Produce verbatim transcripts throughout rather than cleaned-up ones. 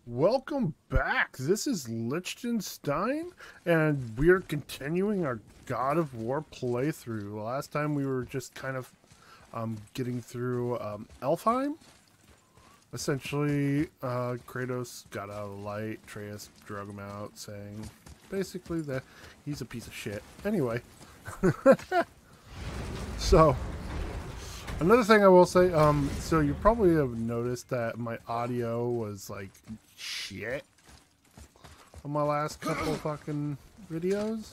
Welcome back. This is Liechtenstein, and we're continuing our God of War playthrough. Last time we were just kind of um, getting through um, Alfhiem. Essentially, uh, Kratos got out of the light. Atreus drug him out, saying basically that he's a piece of shit. Anyway, so another thing I will say, um, so you probably have noticed that my audio was like shit on my last couple fucking videos.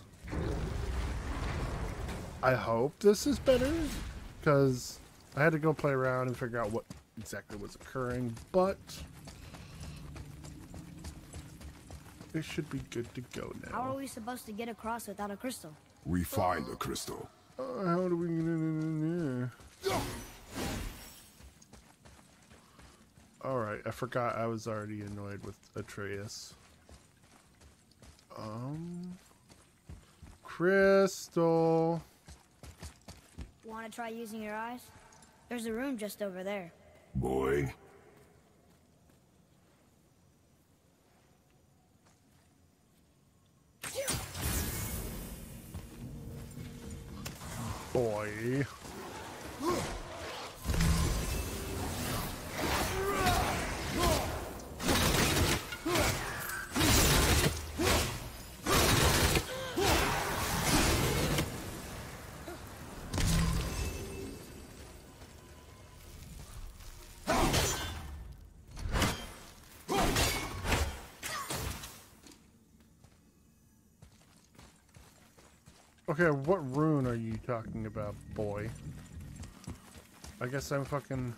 I hope this is better, because I had to go play around and figure out what exactly was occurring, but it should be good to go now. How are we supposed to get across without a crystal? We find a crystal. Uh, how do we get in there? Alright, I forgot I was already annoyed with Atreus. Um... Crystal... Want to try using your eyes? There's a room just over there. Boy. Boy... Okay, what rune are you talking about, boy? I guess I'm fucking...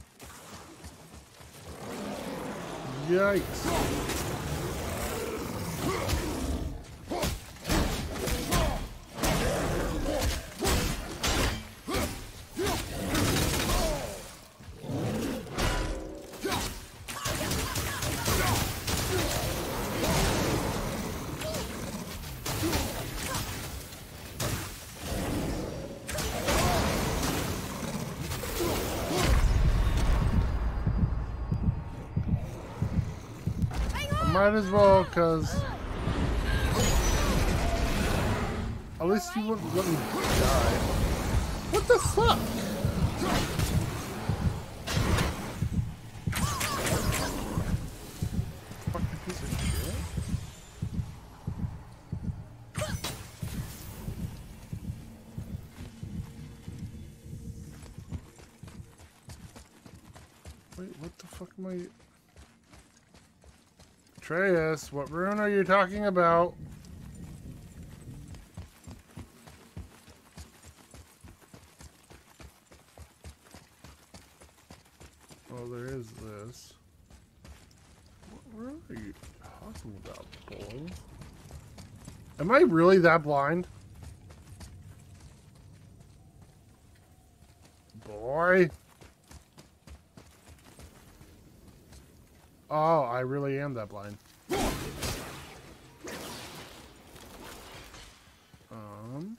Yikes! Might as well, cause at least you wouldn't let me die. What the fuck? Fucking piece of shit. Wait, what the fuck am I? Atreus, what rune are you talking about? Oh, there is this. What rune are you talking about, boy? Am I really that blind? Boy? Oh, I really am that blind. Um.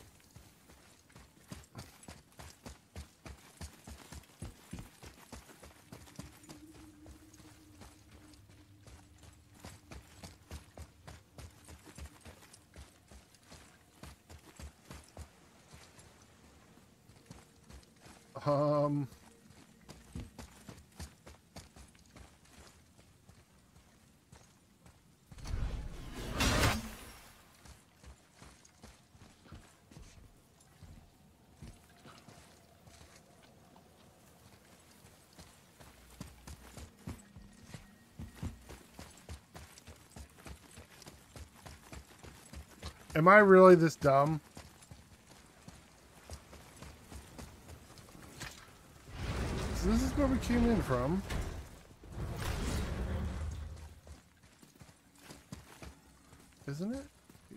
Um. Am I really this dumb? So this is where we came in from. Isn't it?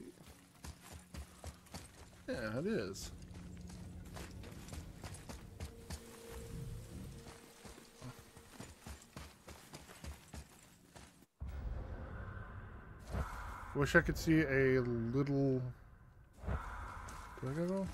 Yeah, it is. Wish I could see a little... Do I gotta go?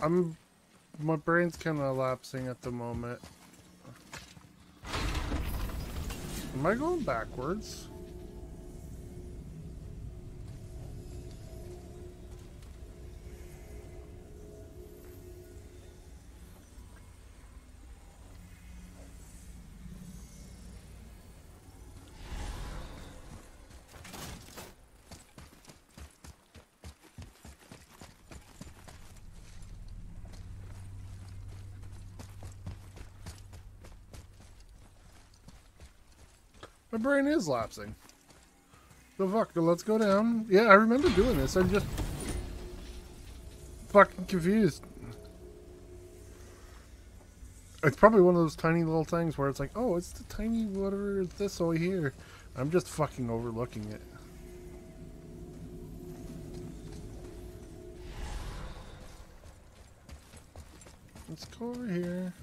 I'm... My brain's kind of lapsing at the moment. Am I going backwards? My brain is lapsing. The fuck? Let's go down. Yeah, I remember doing this. I'm just fucking confused. It's probably one of those tiny little things where it's like, oh, it's the tiny whatever it's this over here. I'm just fucking overlooking it. Let's go over here.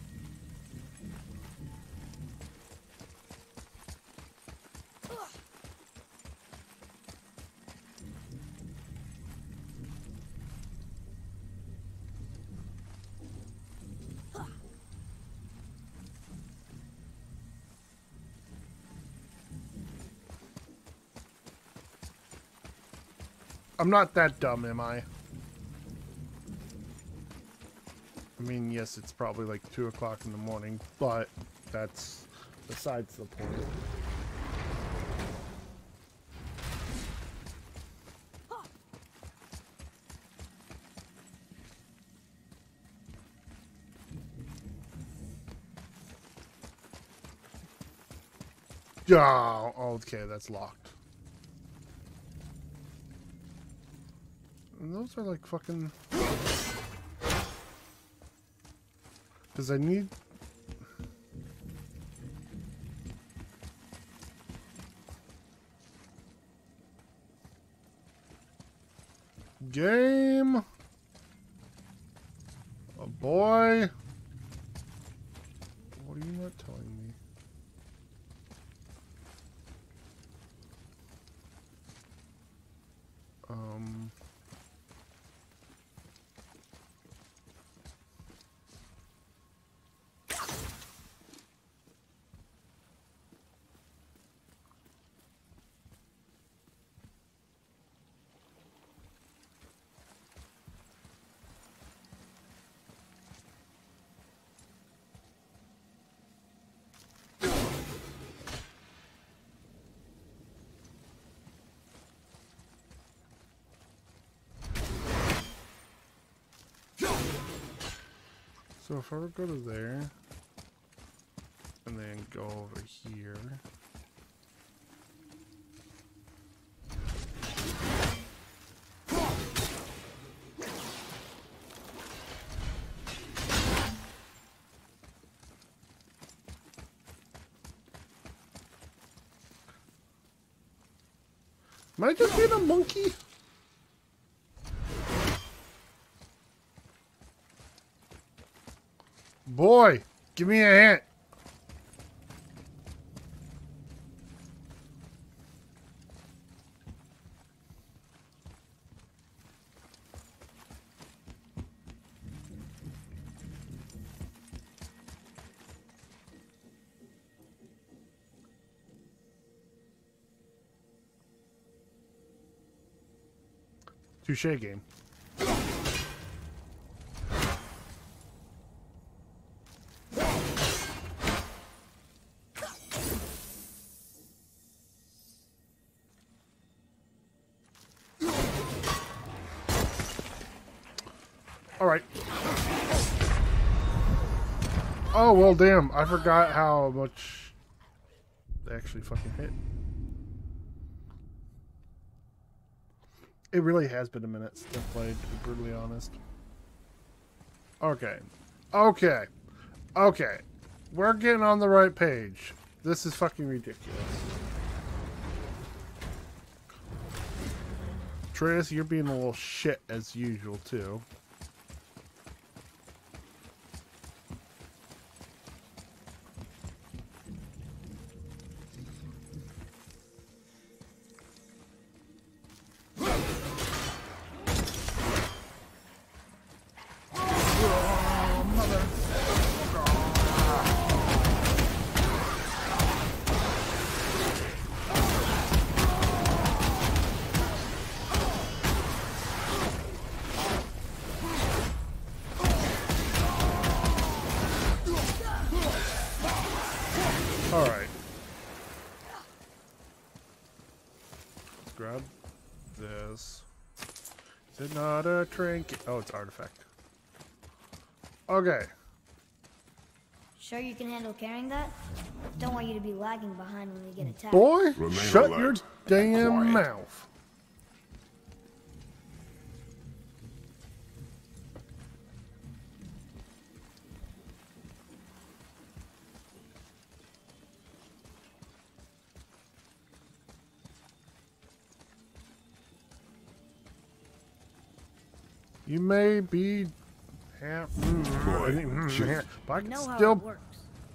I'm not that dumb, am I? I mean, yes, it's probably like two o'clock in the morning, but that's besides the point. Oh, okay, that's locked. And those are like fucking... Because I need... Game! Oh boy! What are you not telling me? Um... So if I were to go to there, and then go over here. Am I just being a monkey? Boy, give me a hint. Touche game. Alright. Oh, well, damn. I forgot how much they actually fucking hit. It really has been a minute since I've played, to be brutally honest. Okay. Okay. Okay. We're getting on the right page. This is fucking ridiculous. Trace, you're being a little shit as usual, too. Did not a trinket. Oh, it's artifact. Okay. Sure you can handle carrying that? Don't want you to be lagging behind when we get attacked. Boy, Remain shut alert your and damn quiet. mouth. You may be, yeah, mm, Boy, I think, mm, shit. yeah, but I I can know how still. it works.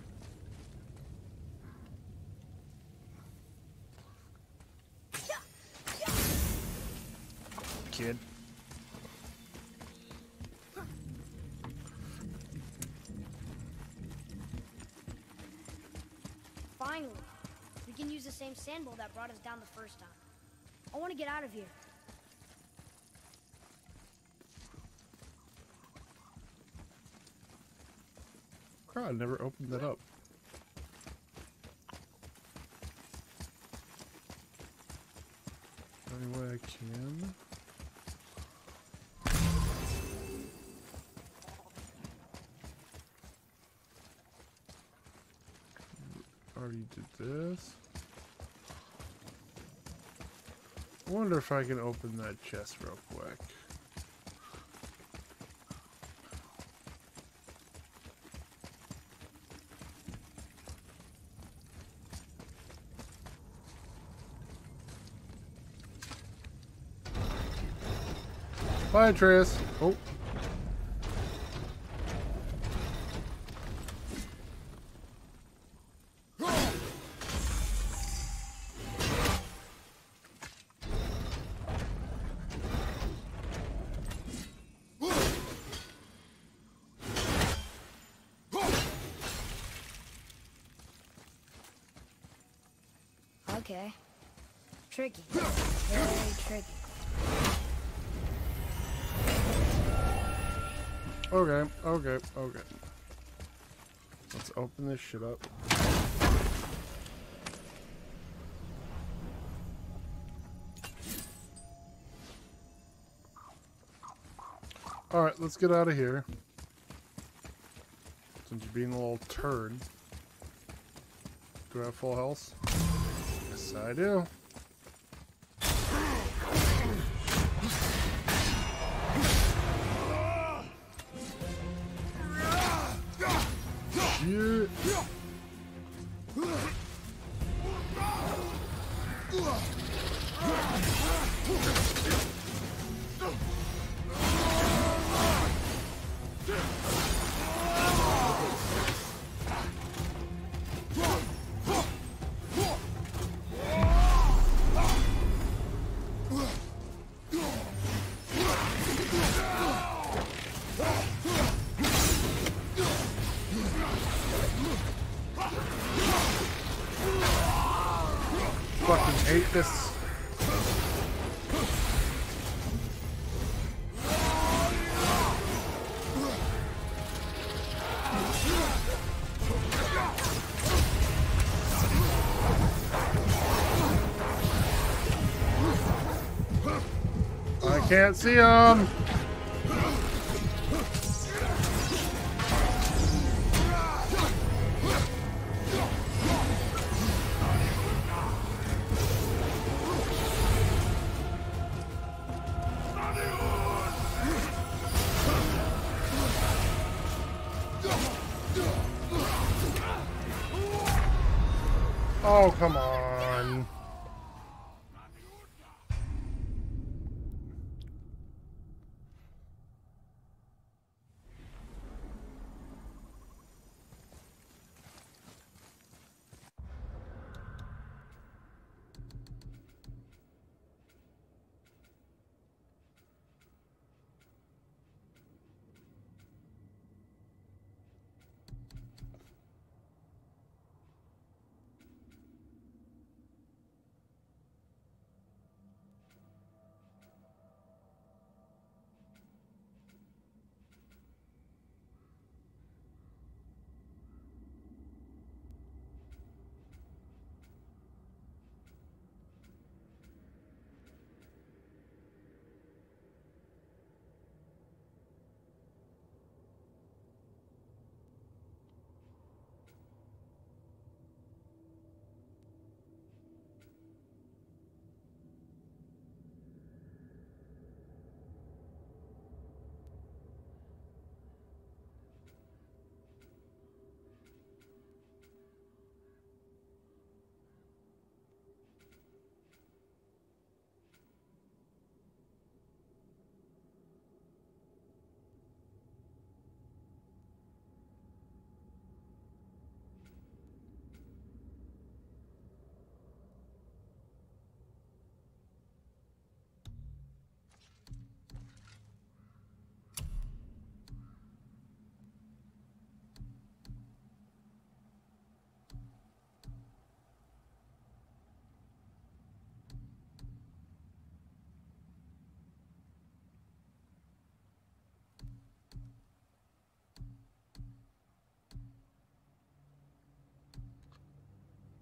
Kid. Finally, we can use the same sand bowl that brought us down the first time. I want to get out of here. God, I never opened that up. Any way I can. Already did this. I wonder if I can open that chest real quick. Bye, Atreus. Oh. Okay. Tricky. Very tricky. Okay, okay, okay. Let's open this shit up. Alright, let's get out of here. Since you're being a little turd. Do I have full health? Yes, I do. Shit. Fucking hate this. I can't see him. Oh, come on.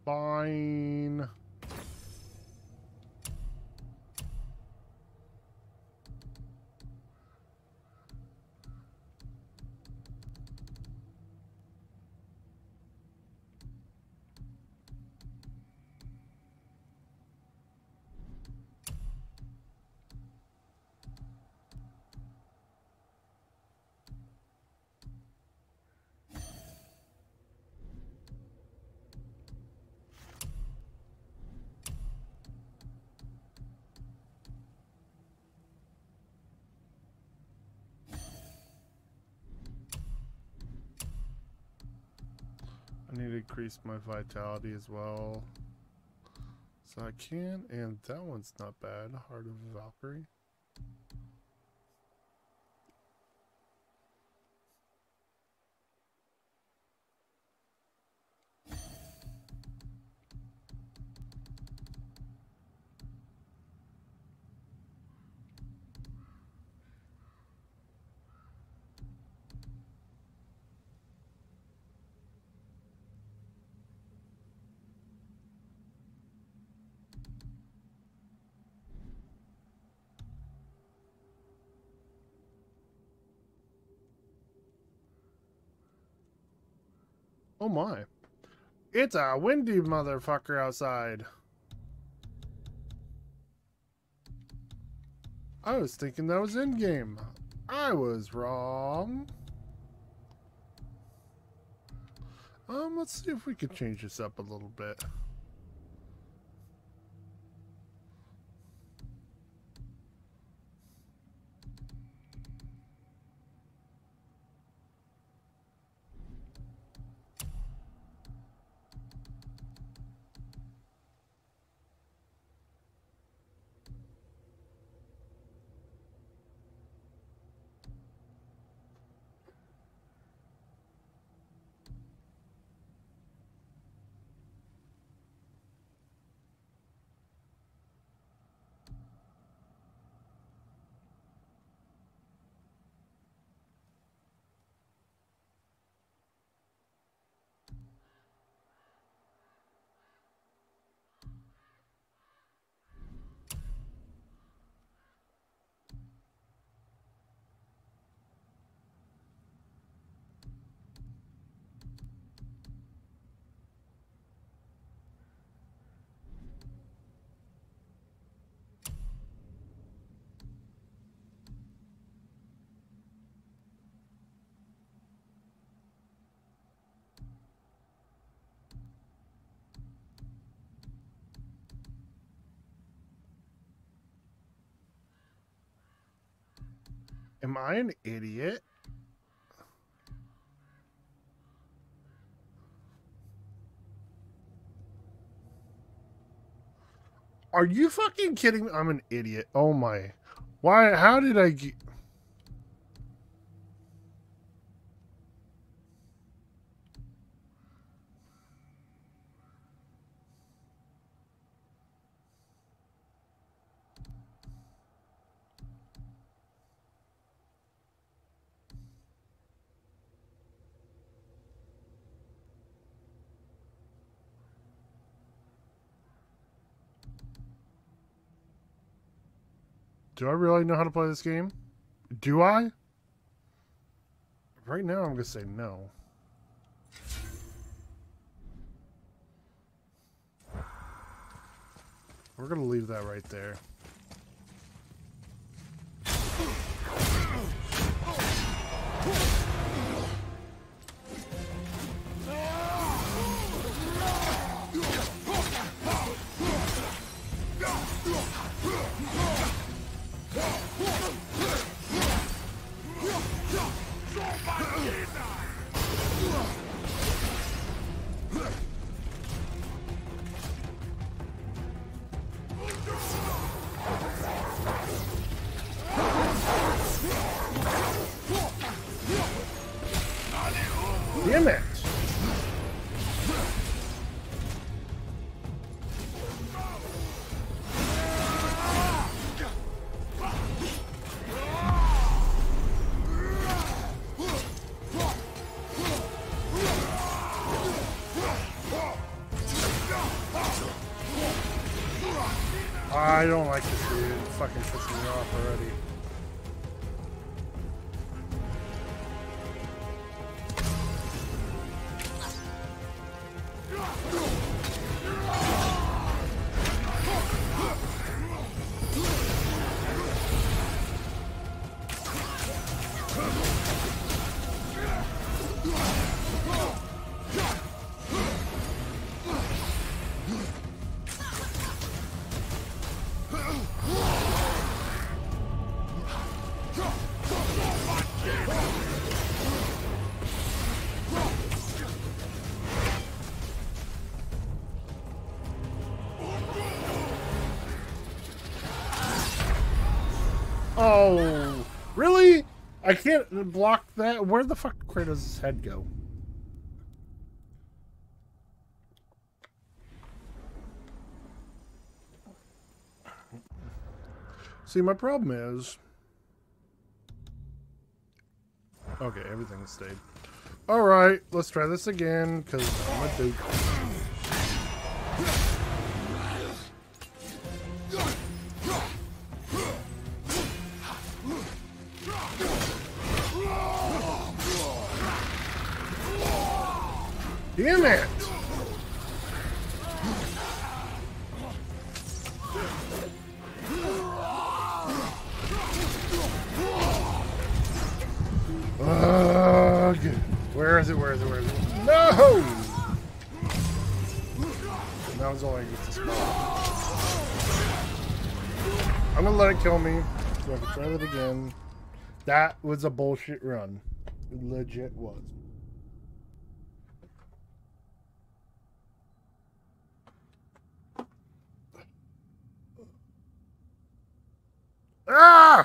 fine. I need to increase my vitality as well. So I can, and that one's not bad. Heart of Valkyrie. Oh my. It's a windy motherfucker outside. I was thinking that was in-game. I was wrong. Um, let's see if we can change this up a little bit. Am I an idiot? Are you fucking kidding me? I'm an idiot. Oh my. Why? How did I get... Do I really know how to play this game? Do I? Right now, I'm going to say no. We're going to leave that right there. Damn it! I don't like this dude. It fucking pisses me off already. Oh, really? I can't block that. Where the fuck did Kratos' head go? See, my problem is... Okay, everything stayed. Alright, let's try this again, because I'm a dude. Damn it! Ugh. Where is it? Where is it? Where is it? No! That was all I get to spot. I'm gonna let it kill me, so I can try it again. That was a bullshit run. It legit was. Ah!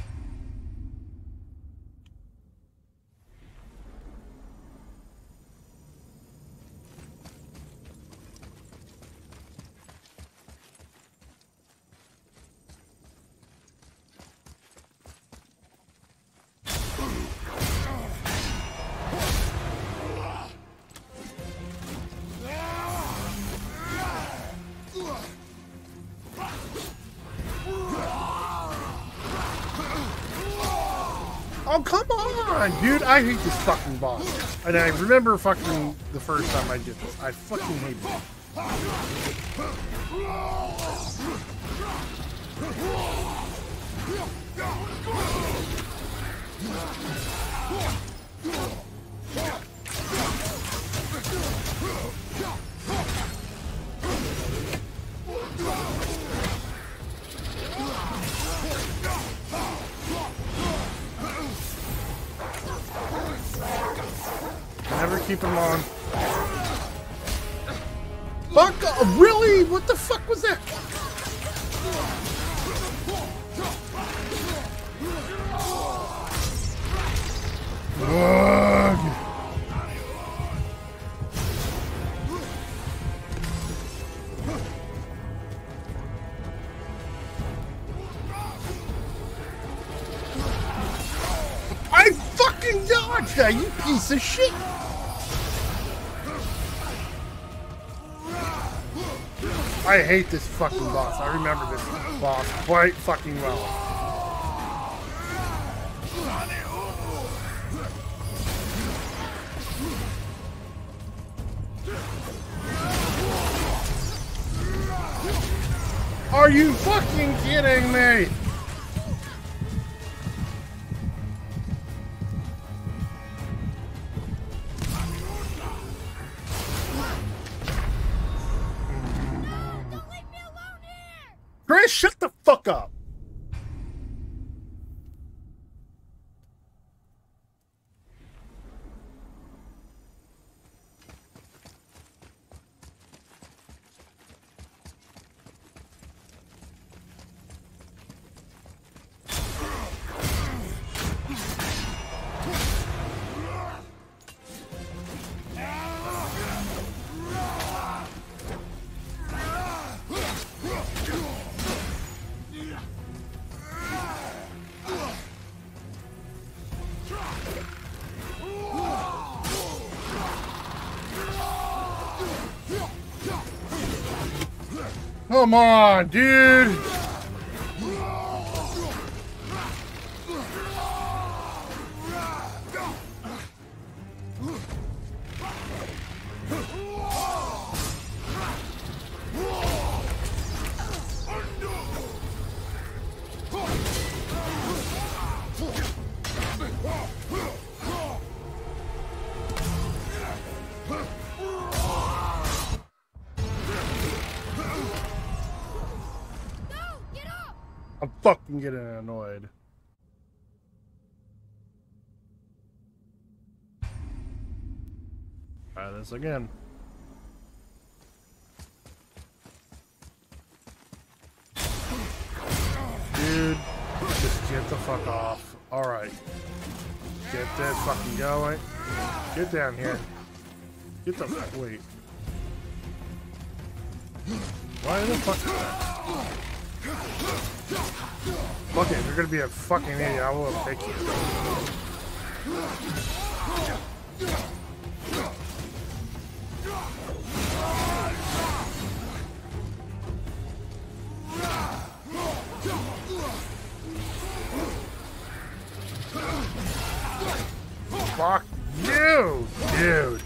Oh, come on, dude. I hate this fucking boss. And I remember fucking the first time I did this. I fucking hate it. Never keep him on. Fuck! Really? What the fuck was that? Ugh. I fucking dodged that, you piece of shit! I hate this fucking boss. I remember this boss quite fucking well. Are you fucking kidding me? Chris, shut the fuck up. Come on, dude. fucking getting annoyed. Try this again. Dude, just get the fuck off. Alright. Get that fucking going. Get down here. Get the fuck. Wait. Why the fuck? Fuck it, you're gonna be a fucking idiot. I will pick you. Fuck you, dude.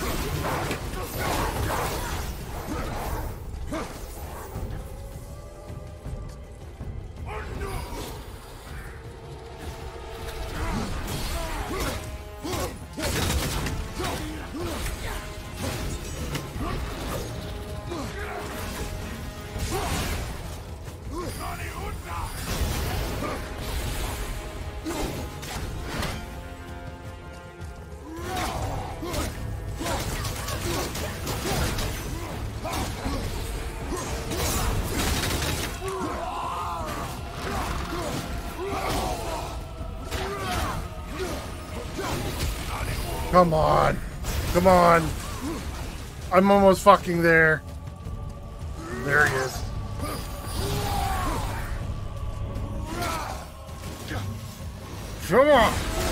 Come on. Come on. I'm almost fucking there. There he is. Come on.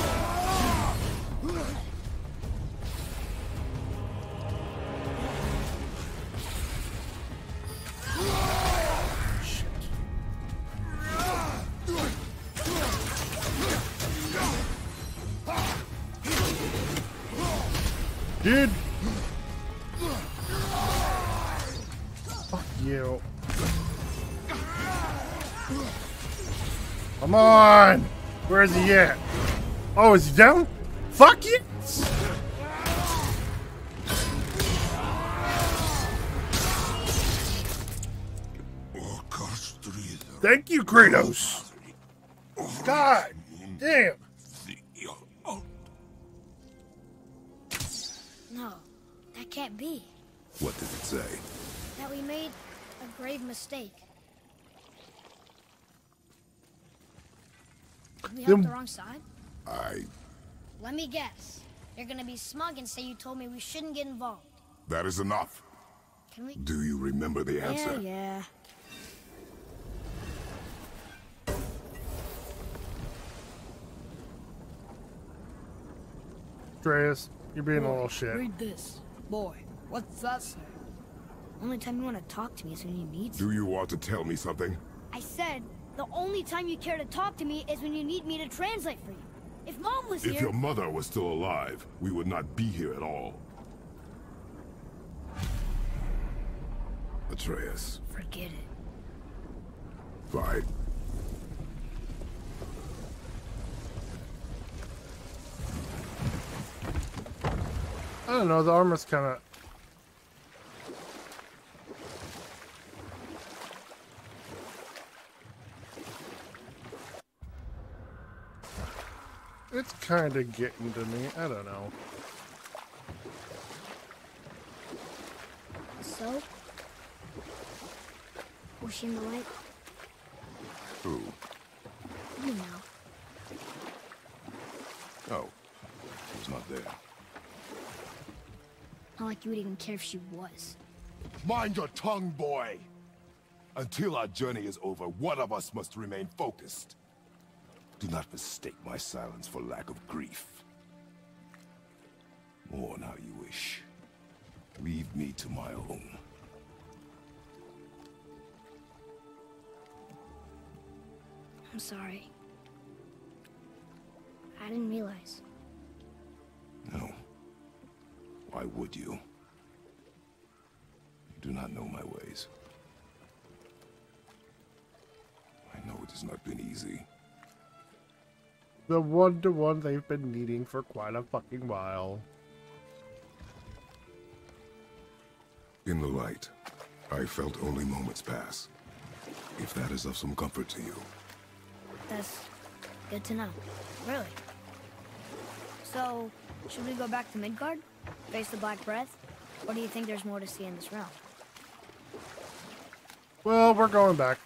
Dude! Fuck you. Come on! Where is he at? Oh, is he down? Fuck you! Thank you, Kratos! God damn! No, that can't be. What did it say? That we made a grave mistake. Did we help the wrong side? I... Let me guess. You're gonna be smug and say you told me we shouldn't get involved. That is enough. Can we? Do you remember the answer? Yeah, yeah. Atreus, you're being Boy, a little shit. Read this. Boy, what's that say? Only time you want to talk to me is when you need Do you want to tell me something? I said, the only time you care to talk to me is when you need me to translate for you. If Mom was If here... your mother was still alive, we would not be here at all. Atreus. Forget it. Fine. I don't know, the armor's kind of... It's kind of getting to me. I don't know. So? Was she in the light? Who? You know. Oh. She was not there. Not like you would even care if she was. Mind your tongue, boy! Until our journey is over, one of us must remain focused. Do not mistake my silence for lack of grief. Mourn how you wish. Leave me to my own. I'm sorry. I didn't realize. No. Why would you? You do not know my ways. I know it has not been easy. The one-to-one they've been needing for quite a fucking while. In the light, I felt only moments pass. If that is of some comfort to you. That's good to know. Really. So, should we go back to Midgard? Face the Black Breath? Or do you think there's more to see in this realm? Well, we're going back.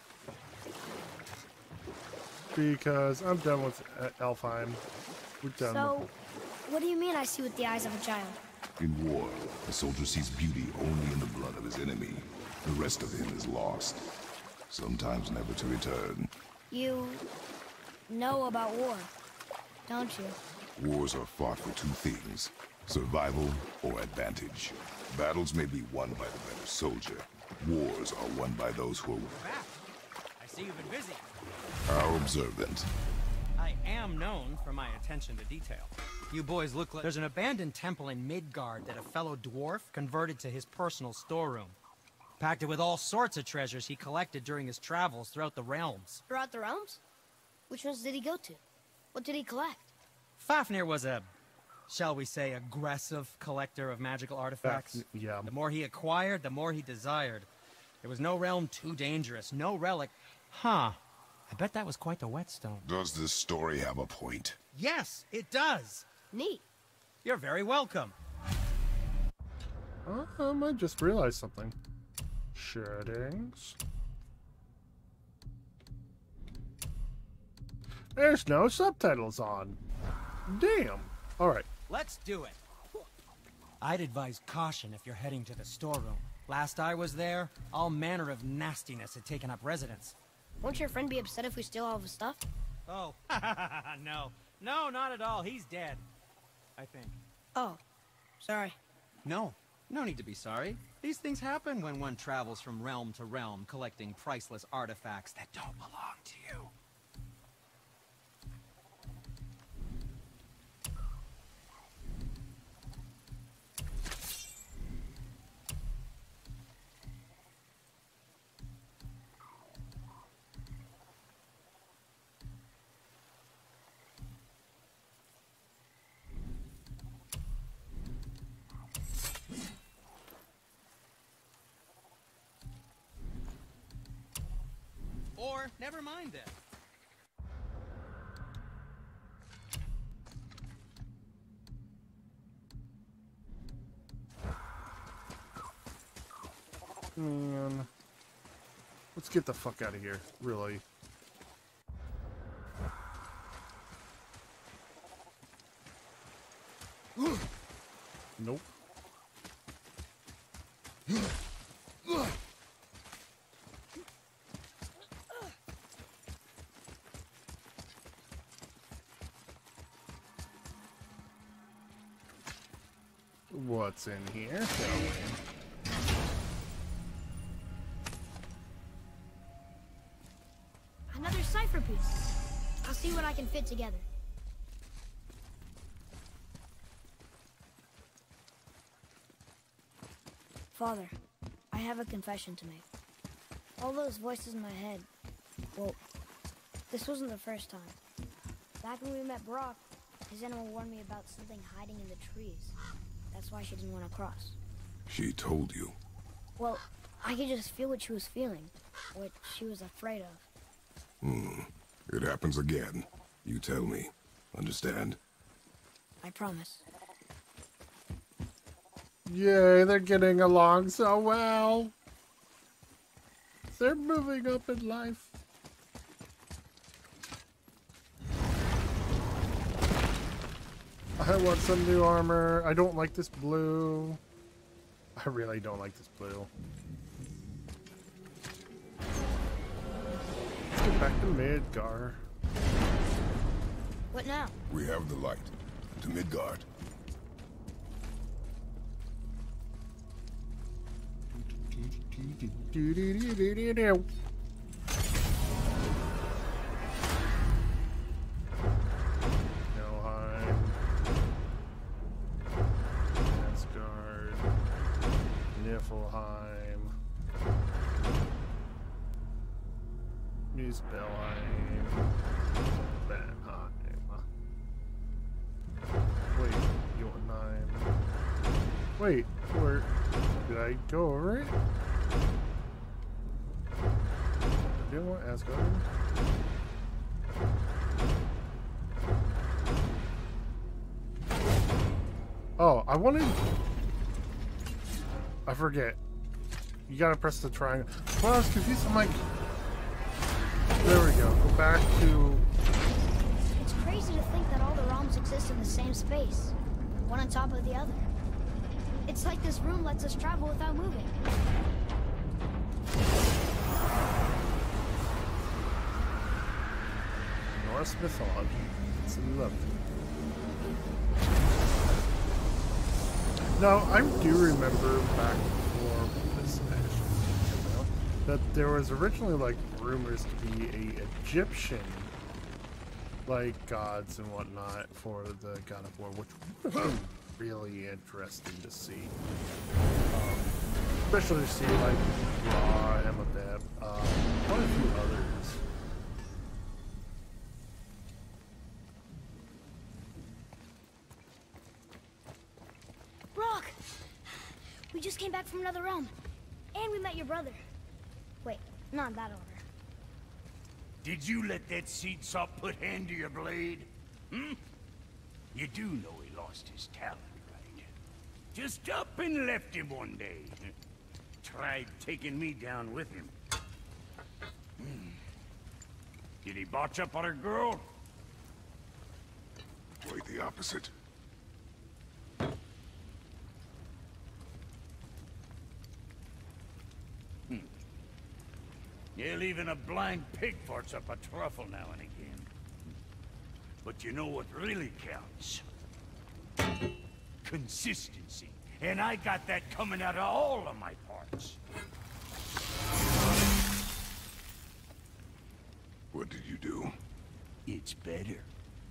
Because I'm done with uh, Alfheim. We're done So, with what do you mean I see with the eyes of a child? In war, a soldier sees beauty only in the blood of his enemy. The rest of him is lost, sometimes never to return. You know about war, don't you? Wars are fought for two things, survival or advantage. Battles may be won by the better soldier. Wars are won by those who are Back. I see you've been busy. How observant. I am known for my attention to detail. You boys look like... There's an abandoned temple in Midgard that a fellow dwarf converted to his personal storeroom. Packed it with all sorts of treasures he collected during his travels throughout the realms. Throughout the realms? Which ones did he go to? What did he collect? Fafnir was a, shall we say, aggressive collector of magical artifacts. Faf- yeah. The more he acquired, the more he desired. There was no realm too dangerous, no relic. Huh. I bet that was quite the whetstone. Does this story have a point? Yes, it does. Neat. You're very welcome. Um, I just realized something. Settings. There's no subtitles on. Damn. Alright. Let's do it. I'd advise caution if you're heading to the storeroom. Last I was there, all manner of nastiness had taken up residence. Won't your friend be upset if we steal all of his stuff? Oh, no. No, not at all. He's dead. I think. Oh, sorry. No. No need to be sorry. These things happen when one travels from realm to realm, collecting priceless artifacts that don't belong to you. Or, never mind then. Man. Let's get the fuck out of here, really. Nope. What's in here, shall we? Another cipher piece. I'll see what I can fit together. Father, I have a confession to make. All those voices in my head, well, this wasn't the first time. Back when we met Brock, his animal warned me about something hiding in the trees. That's why she didn't want to cross. She told you. Well, I could just feel what she was feeling, what she was afraid of. Hmm. It happens again. You tell me. Understand? I promise. Yay, they're getting along so well. They're moving up in life. I want some new armor. I don't like this blue. I really don't like this blue. Let's get back to Midgard. What now? We have the light. To Midgard. Alfheim. Asgard. Niflheim. Muspelheim. Vanheim. Wait, Jotunheim. Wait, where did I go over it? I didn't want Asgard. Oh, I wanted... I forget. You gotta press the triangle. Well, I was confused. I'm like... There we go. Go back to... It's crazy to think that all the realms exist in the same space. One on top of the other. It's like this room lets us travel without moving. Norse mythology. It's lovely. Now, I do remember back before this actually came out, that there was originally like rumors to be a Egyptian like gods and whatnot for the God of War, which would have been really interesting to see. Um, especially to see like Ra, Amabeb, um, quite a few others. Brock! We just came back from another realm. And we met your brother. Wait, not in that order. Did you let that seed sop put hand to your blade? Hmm? You do know he lost his talent, right? Just up and left him one day. Tried taking me down with him. Hmm. Did he botch up on her girl? Quite the opposite. Yeah, even a blind pig farts up a truffle now and again. But you know what really counts? Consistency. And I got that coming out of all of my parts. What did you do? It's better.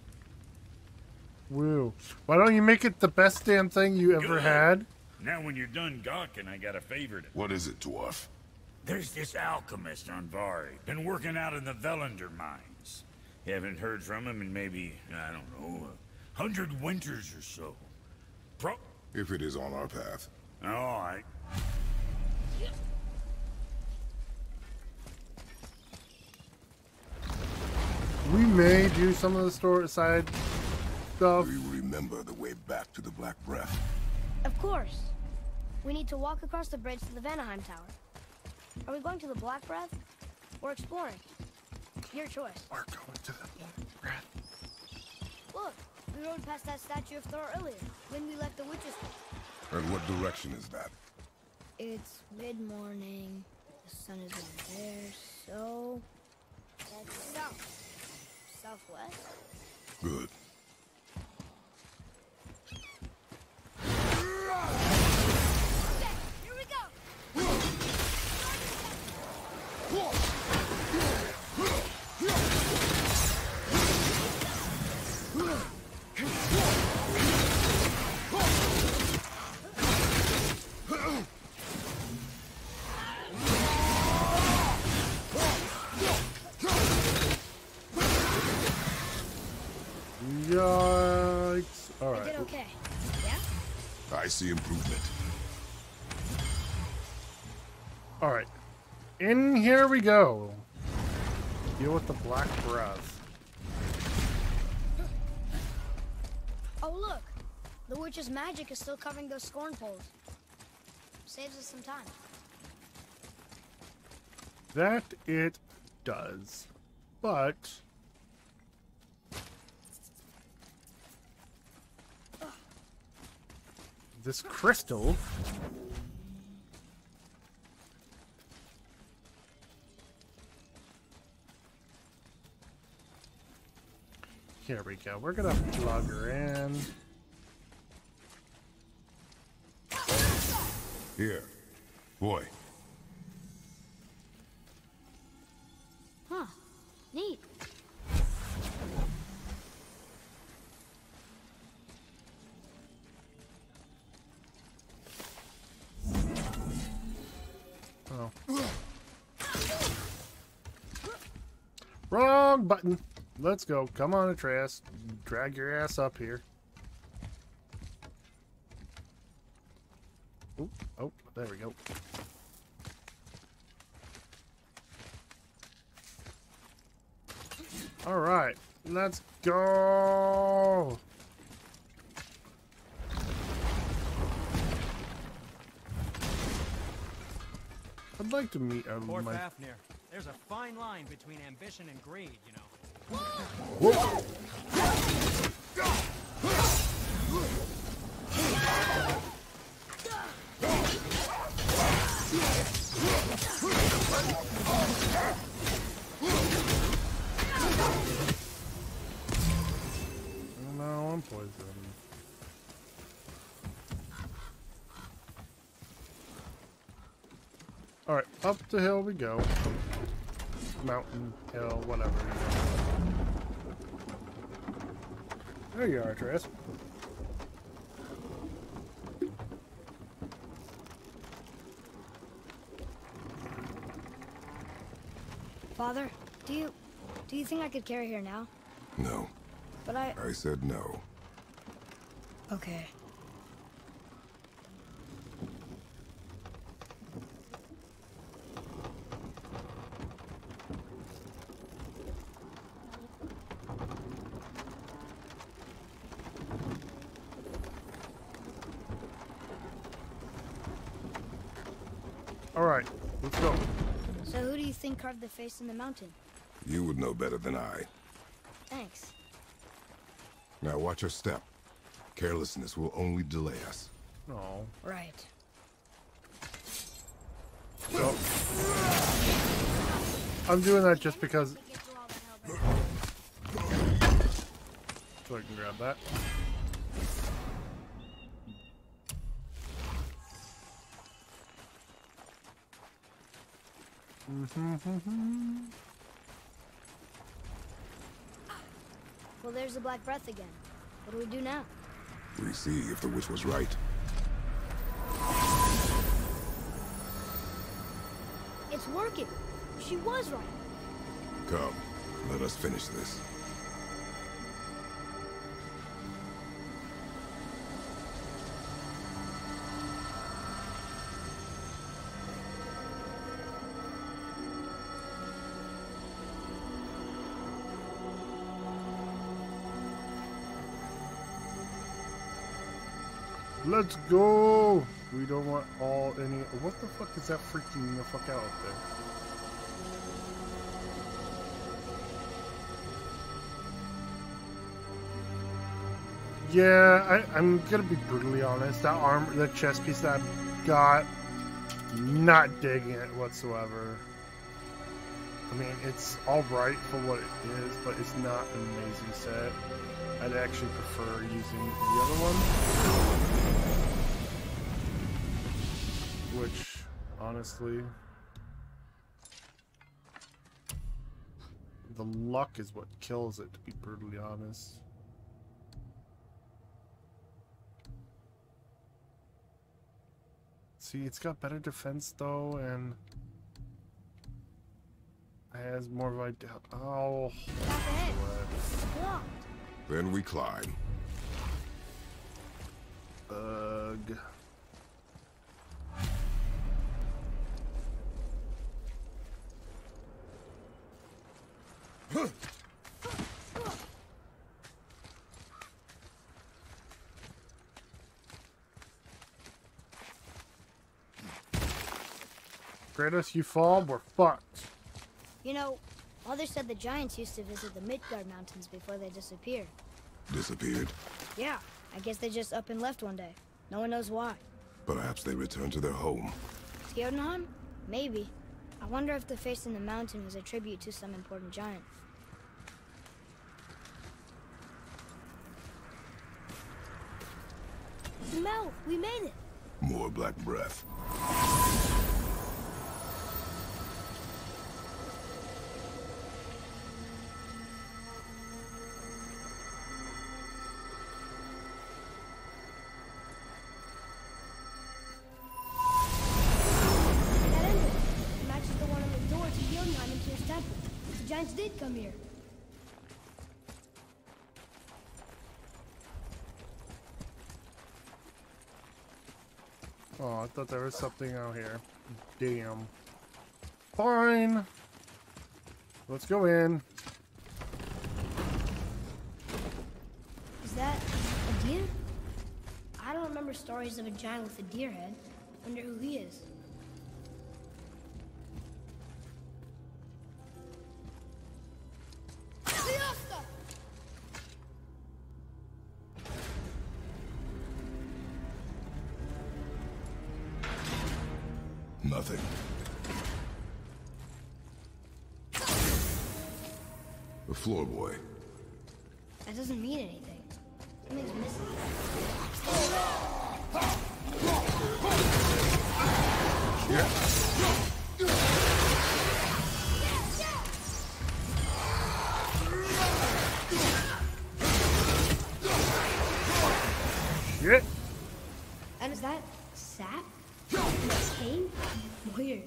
Woo. Why don't you make it the best damn thing you ever Good. had? Now when you're done gawking, I got a favor to... What is it, dwarf? There's this alchemist on Vari. Been working out in the Velander mines. Haven't heard from him in maybe, I don't know, a hundred winters or so. Pro... If it is on our path. All right. We may do some of the store side stuff. Do you remember the way back to the Black Breath? Of course. We need to walk across the bridge to the Vanaheim Tower. Are we going to the Black Breath or exploring? Your choice. We're going to the Black Breath. Look, we rode past that statue of Thor earlier when we left the witch's hole. And what direction is that? It's mid-morning. The sun is in there, so that's south. Southwest? Good. Okay, here we go! Yikes. All I right. did okay. Yeah? I see improvement. All right. In here we go. Deal with the Black Breath. Oh, look! The witch's magic is still covering those scorn poles. Saves us some time. That it does. But this crystal here we go. We're gonna plug her in. Here. Boy. Huh. Neat. Oh. Wrong button. Let's go. Come on, Atreus. Drag your ass up here. Oop. Oh, there we go. All right, let's go. I'd like to meet uh, Poor my... Fafnir. There's a fine line between ambition and greed, you know. Whoa. No, I'm poisoned. Alright, up the hill we go. Mountain, hill, whatever. There you are, Tris. Father, do you... do you think I could carry her now? No. But I... I said no. Okay. Alright, let's go. So who do you think carved the face in the mountain? You would know better than I. Thanks. Now watch your step. Carelessness will only delay us. Oh. Right. So, I'm doing that just because... So I can grab that. Well, there's the Black Breath again. What do we do now? We see if the witch was right. It's working. She was right. Come, let us finish this. Let's go! We don't want all any... What the fuck is that freaking the fuck out up there? Yeah, I, I'm gonna be brutally honest. That armor, that chest piece that I got, not digging it whatsoever. I mean, it's alright for what it is, but it's not an amazing set. I'd actually prefer using the other one. Which, honestly, the luck is what kills it, to be brutally honest. See, it's got better defense though, and it has more vitality. Oh, What? Then we climb. ugh. Kratos, you fall, we're fucked. You know, Mother said the giants used to visit the Midgard Mountains before they disappeared. Disappeared. Yeah, I guess they just up and left one day. No one knows why. Perhaps they returned to their home. Skjotunheim? Maybe. I wonder if the face in the mountain was a tribute to some important giant. Mel, we made it! More black breath. That ended. It matches the one on the door to Jotunheim into his temple. The giants did come here. Oh, I thought there was something out here. Damn. Fine. Let's go in. Is that a deer? I don't remember stories of a giant with a deer head. Wonder who he is. Nothing. The floor boy. That doesn't mean anything. Something's missing. Yeah. Shit. And is that sap? Cane? Weird.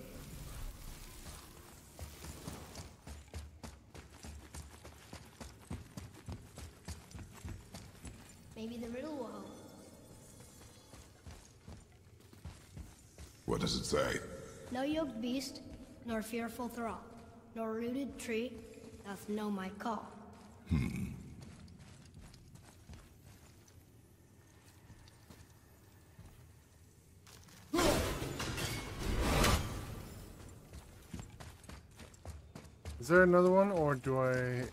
Maybe the riddle will help. What does it say? No yoked beast, nor fearful thrall, nor rooted tree doth know my call. Hmm. Is there another one, or do I...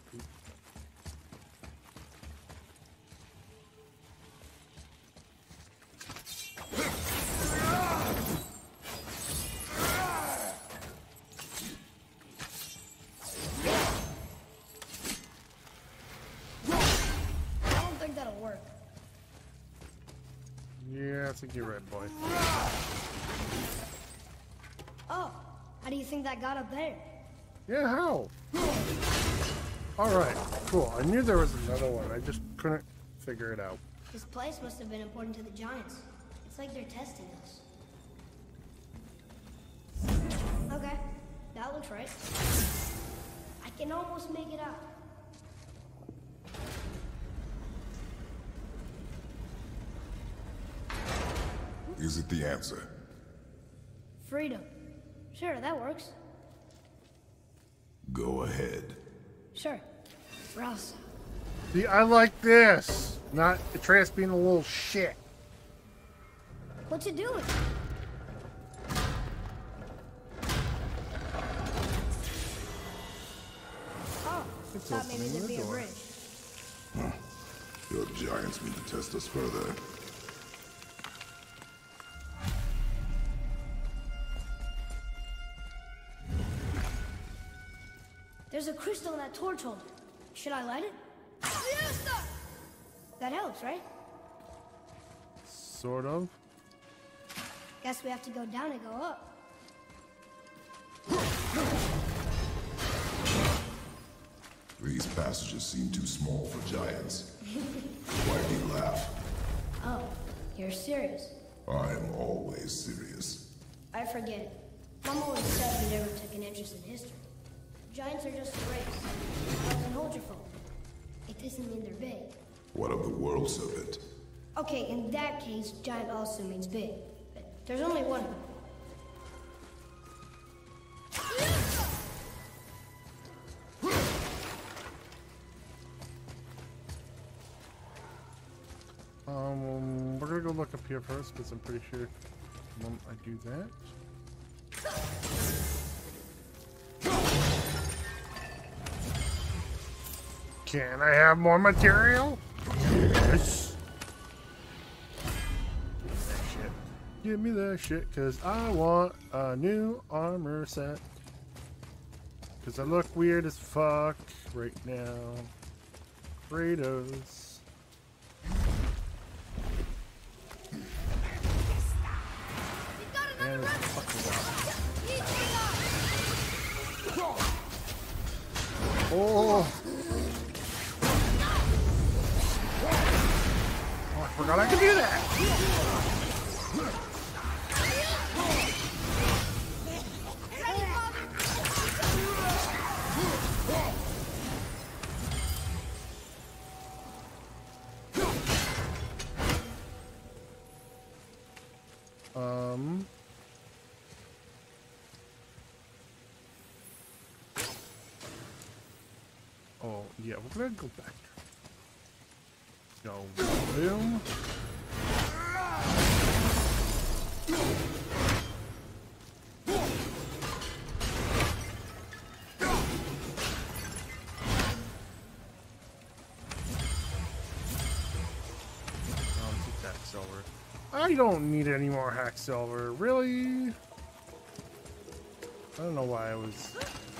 I don't think that'll work. Yeah, I think you're right, boy. Oh, how do you think that got up there? Yeah, how? Alright, cool. I knew there was another one. I just couldn't figure it out. This place must have been important to the Giants. It's like they're testing us. Okay, that looks right. I can almost make it out. Is it the answer? Freedom. Sure, that works. Go ahead. Sure. Rouse. See, I like this. Not Atreus being a little shit. What's it doing? Oh, It's thought maybe opening there'd the be a door. bridge. Huh. Your giants mean to test us further. There's a crystal in that torch holder. Should I light it? That helps, right? Sort of. Guess we have to go down and go up. These passages seem too small for giants. Why do you laugh? Oh, you're serious. I am always serious. I forget it. Mom always said we never took an interest in history. Giants are just a race. I was an older folk. It doesn't mean they're big. What of the world serpent? Okay, in that case, giant also means big. But there's only one. Um, we're gonna go look up here first, because I'm pretty sure the moment I do that. Can I have more material? Yes. Give me that shit, because I want a new armor set. Because I look weird as fuck right now. Kratos. And it's fucking wild. Oh! Oh, I forgot I could do that! Um... Oh, yeah, we're gonna go back. Go boom. I don't need any more hack silver, really? I don't know why I was...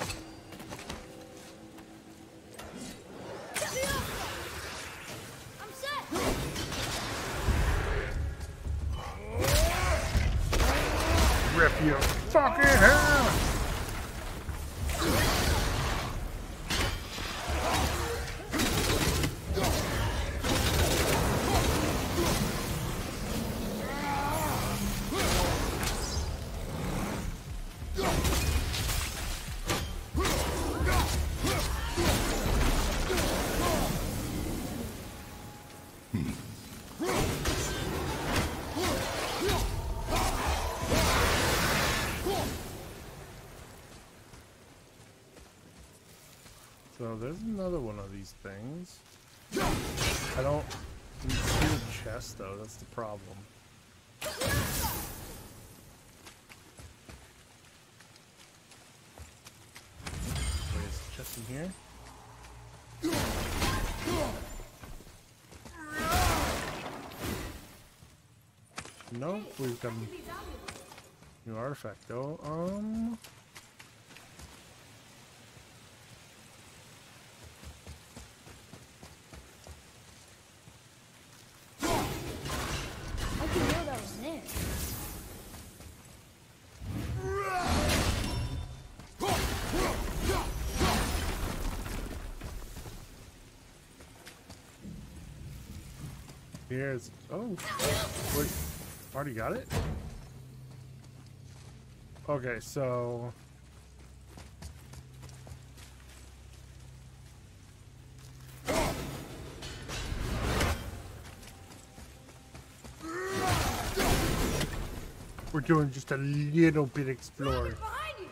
I'm set. Rip your fucking hair! So there's another one of these things. I don't see the chest though, that's the problem. Wait, is the chest in here? Nope, we've got a new artifact though. Um I didn't know that was there. Here's oh wait, already got it? Okay, so we're doing just a little bit exploring. Behind you.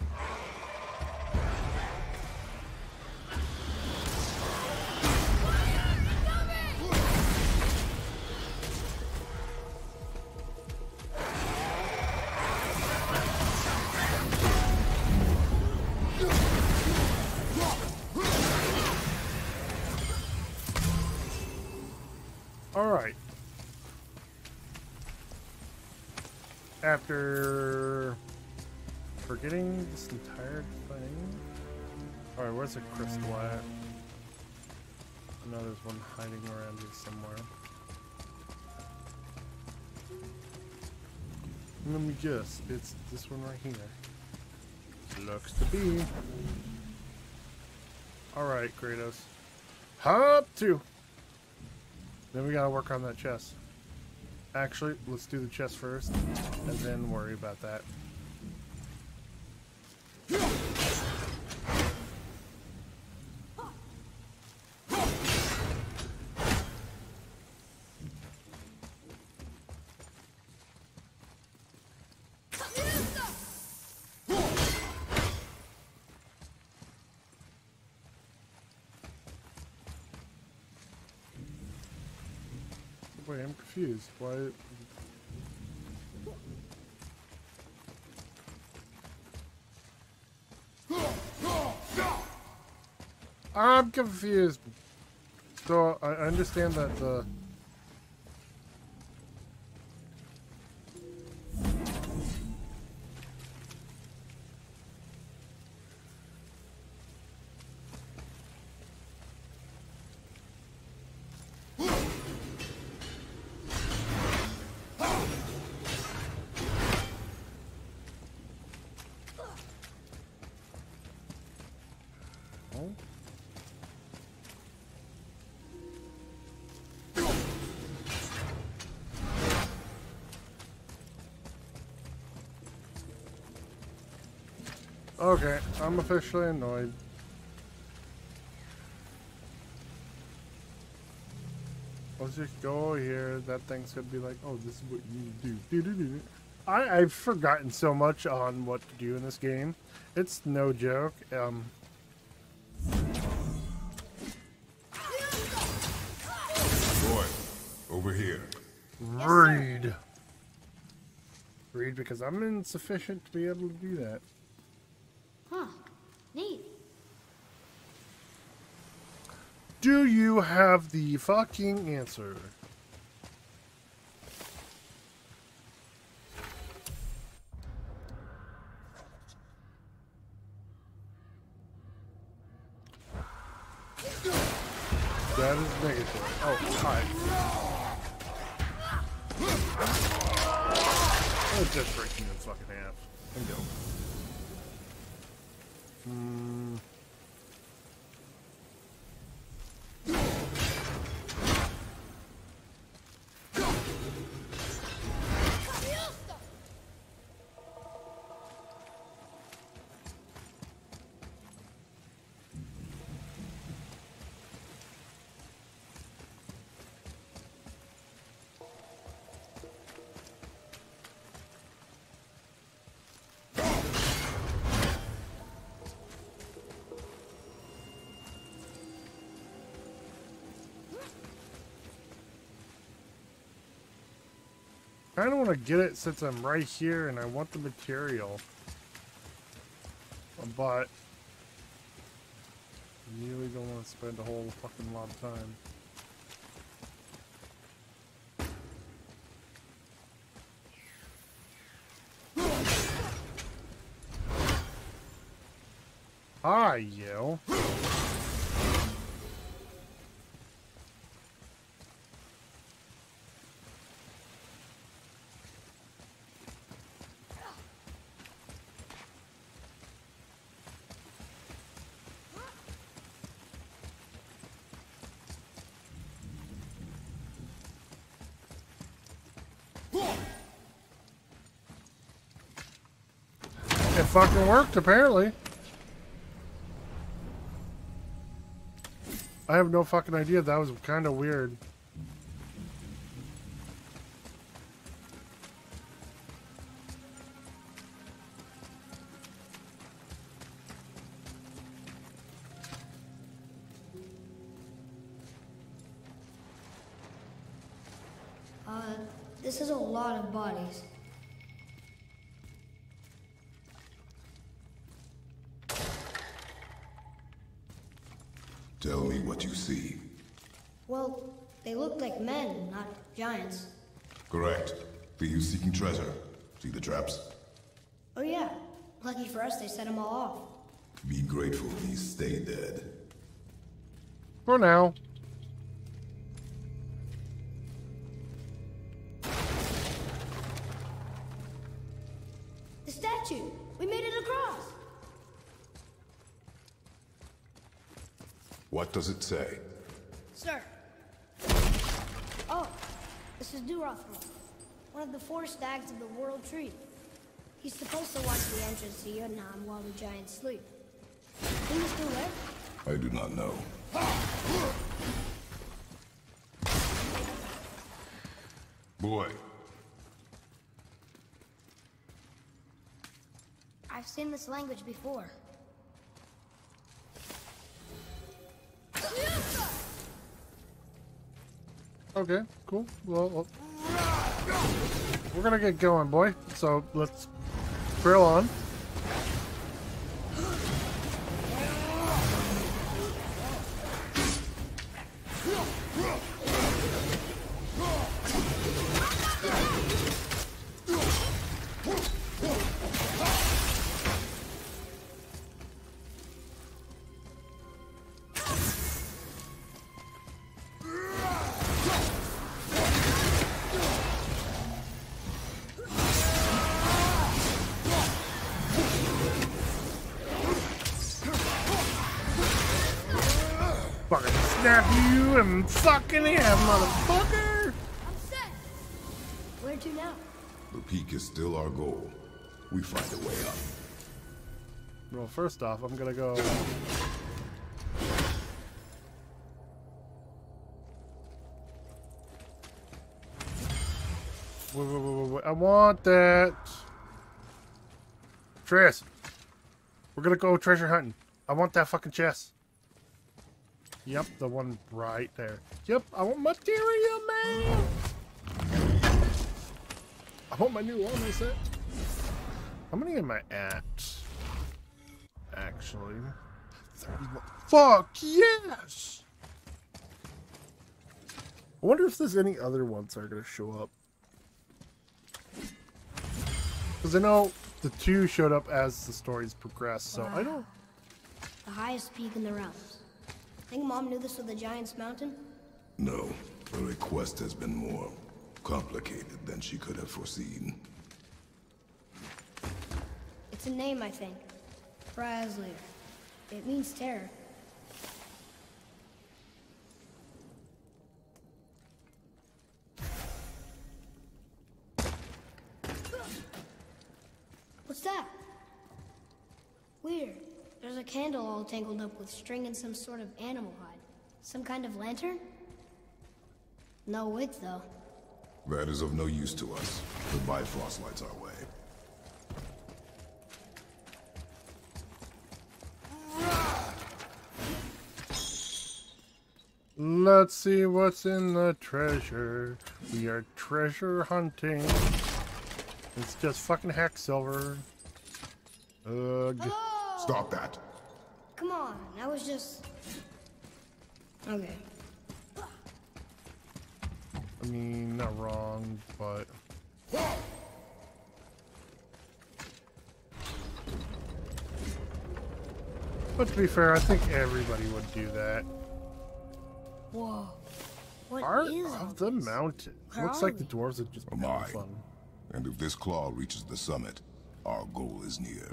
All right. After forgetting this entire thing. All right, where's the crystal at? I know there's one hiding around here somewhere. Let me guess, it's this one right here. Looks to be. All right, Kratos. Hop two. Then we gotta work on that chest. Actually, let's do the chest first, and then worry about that. Wait, I'm confused. Why? I'm confused. So I understand that the okay, I'm officially annoyed. Let's just go here. That thing's gonna be like, oh, this is what you need to do. Do do do. I I've forgotten so much on what to do in this game. It's no joke. Um. Boy, over here. Read. Read because I'm insufficient to be able to do that. Huh. Neat. Do you have the fucking answer? That is negative. Oh, hi. Let's just break you in fucking half and go. Hmm. I don't want to get it since I'm right here and I want the material. But I really don't want to spend a whole fucking lot of time. Hi, you. It fucking worked, apparently. I have no fucking idea. That was kind of weird. Uh, this is a lot of bodies. Tell me what you see. Well, they look like men, not giants. Correct. For you seeking treasure. See the traps? Oh yeah, lucky for us they set them all off. Be grateful these stay dead. For now. The statue! We made it across! What does it say? Sir. Oh, this is Durothral, one of the four stags of the World Tree. He's supposed to watch the entrance to Jotunheim while the giants sleep. Think he's still there? I do not know. Boy. I've seen this language before. Okay, cool. Well, well, we're gonna get going, boy. So let's drill on. Fucking snap you and fucking yeah, motherfucker! I'm set! Where to now? The peak is still our goal. We find a way up. Well, first off, I'm gonna go... Wait, wait, wait, wait, wait. I want that... Tris! We're gonna go treasure hunting. I want that fucking chest. Yep, the one right there. Yep, I want material, man! I want my new armor set. How many am I at? Actually, thirty-one. Fuck yes! I wonder if there's any other ones that are gonna show up. Because I know the two showed up as the stories progressed, so Wow. I don't. The highest peak in the realms. Think Mom knew this was the Giant's Mountain? No, her request has been more complicated than she could have foreseen. It's a name, I think. Prasley. It means terror. What's that? Weird. There's a candle all tangled up with string and some sort of animal hide. Some kind of lantern? No wick, though. That is of no use to us. The Bifrost lights our way. Let's see what's in the treasure. We are treasure hunting. It's just fucking hack silver. Ugh. Hello! Stop that! Come on, I was just... Okay. I mean, not wrong, but... But to be fair, I think everybody would do that. Whoa. What Art is all of the this? mountain. Where Looks are like we? the dwarves have just been Am having I? fun. And if this claw reaches the summit, our goal is near.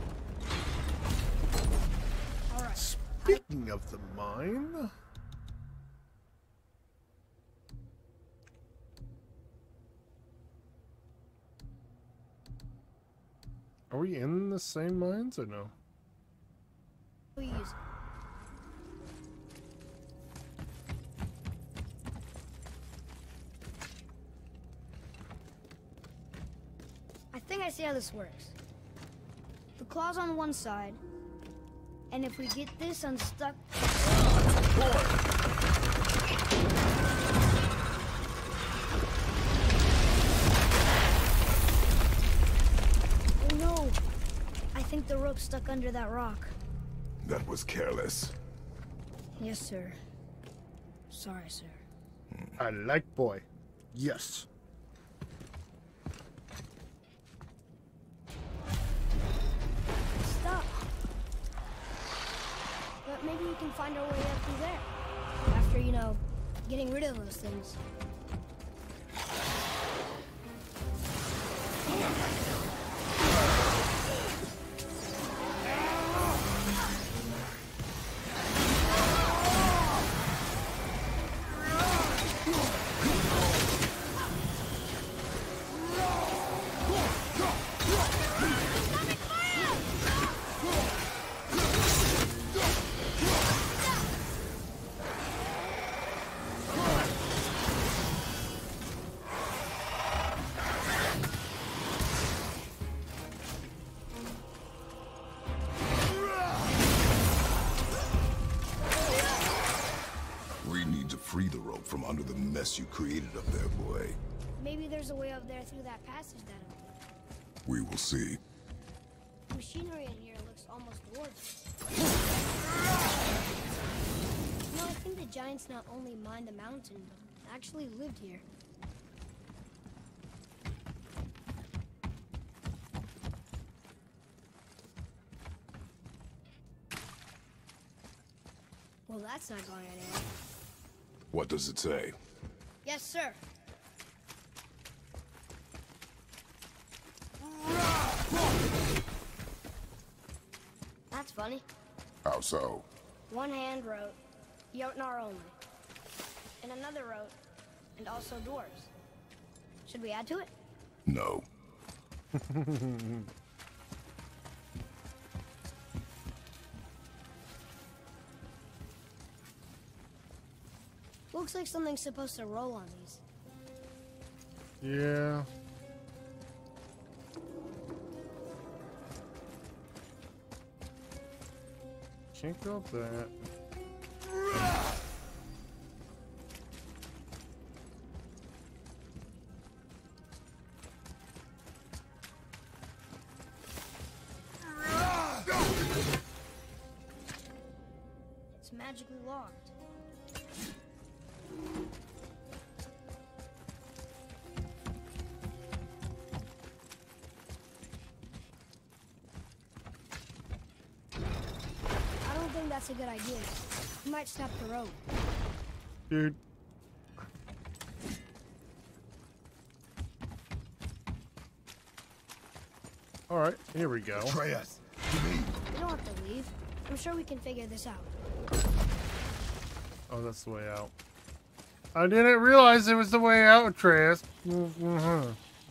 Alright. Speaking of the mine... Are we in the same mines or no? We use it. I think I see how this works. The claw's on one side, and if we get this unstuck... Oh no! I think the rope's stuck under that rock. That was careless. Yes, sir. Sorry, sir. I like boy. Yes. Stop. But maybe we can find our way up through there. After, you know, getting rid of those things. We need to free the rope from under the mess you created up there, boy. Maybe there's a way up there through that passage that opened. We will see. Machinery in here looks almost dwarven. You know, I think the giants not only mined the mountain, but actually lived here. Well, that's not going anywhere. What does it say? Yes, sir. That's funny. How so? One hand wrote, Jotnar only. And another wrote, and also dwarves. Should we add to it? No. Looks like something's supposed to roll on these. Yeah. Can't go up that. It's magically locked. I don't think that's a good idea. He might stop the road. Dude. Alright, here we go. Atreus, to me. We don't have to leave. I'm sure we can figure this out. Oh, that's the way out. I didn't realize it was the way out, Atreus. Mm-hmm.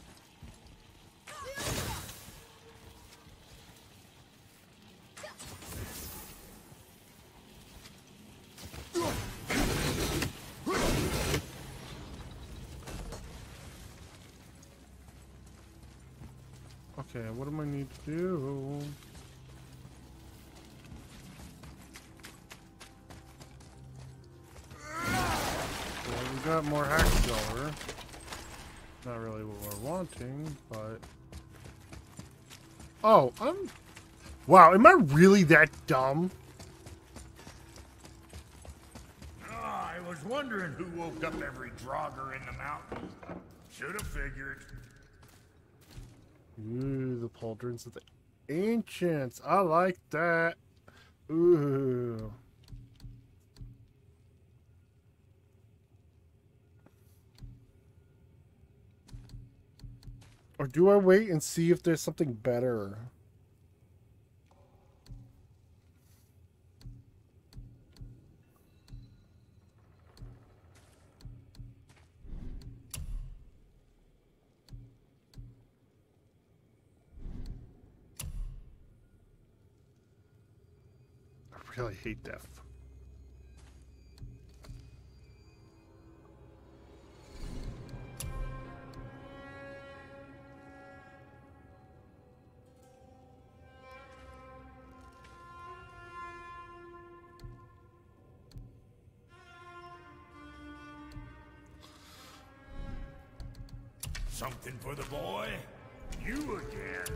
Okay, what do I need to do? Well, we got more hack silver. Not really what we're wanting, but... Oh, I'm... Wow, am I really that dumb? Oh, I was wondering who woke up every drogger in the mountains. Should have figured. Ooh, the pauldrons of the ancients. I like that. Ooh. Or do I wait and see if there's something better? I really hate death. Something for the boy? You again.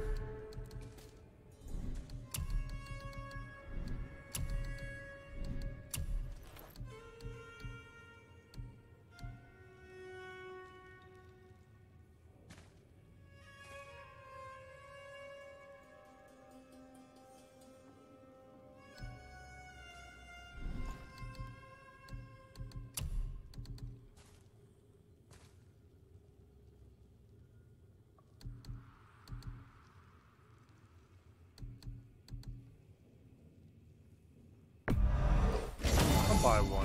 I'll buy one.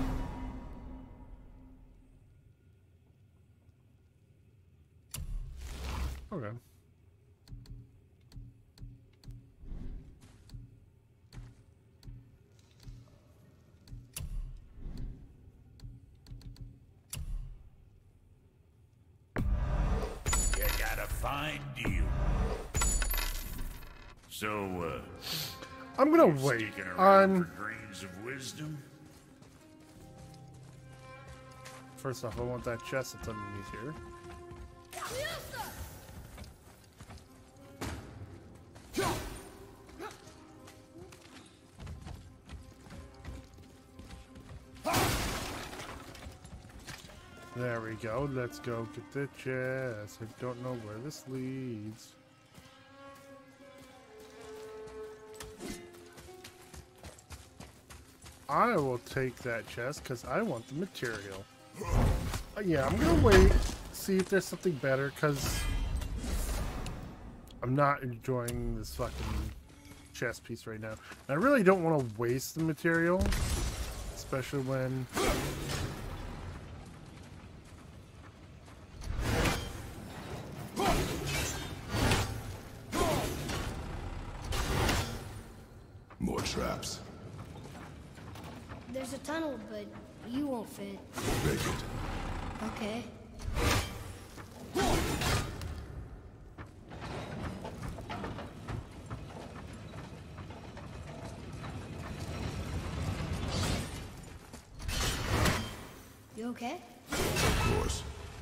Okay. You got a fine deal. So, uh... I'm gonna you wait sticking around on... for grains of wisdom? First off, I want that chest that's underneath here. There we go. Let's go get the chest. I don't know where this leads. I will take that chest because I want the material. Uh, yeah, I'm gonna wait, see if there's something better, because I'm not enjoying this fucking chest piece right now. And I really don't want to waste the material, especially when... More traps. There's a tunnel, but you won't fit. Make it. Okay. You okay? Of course.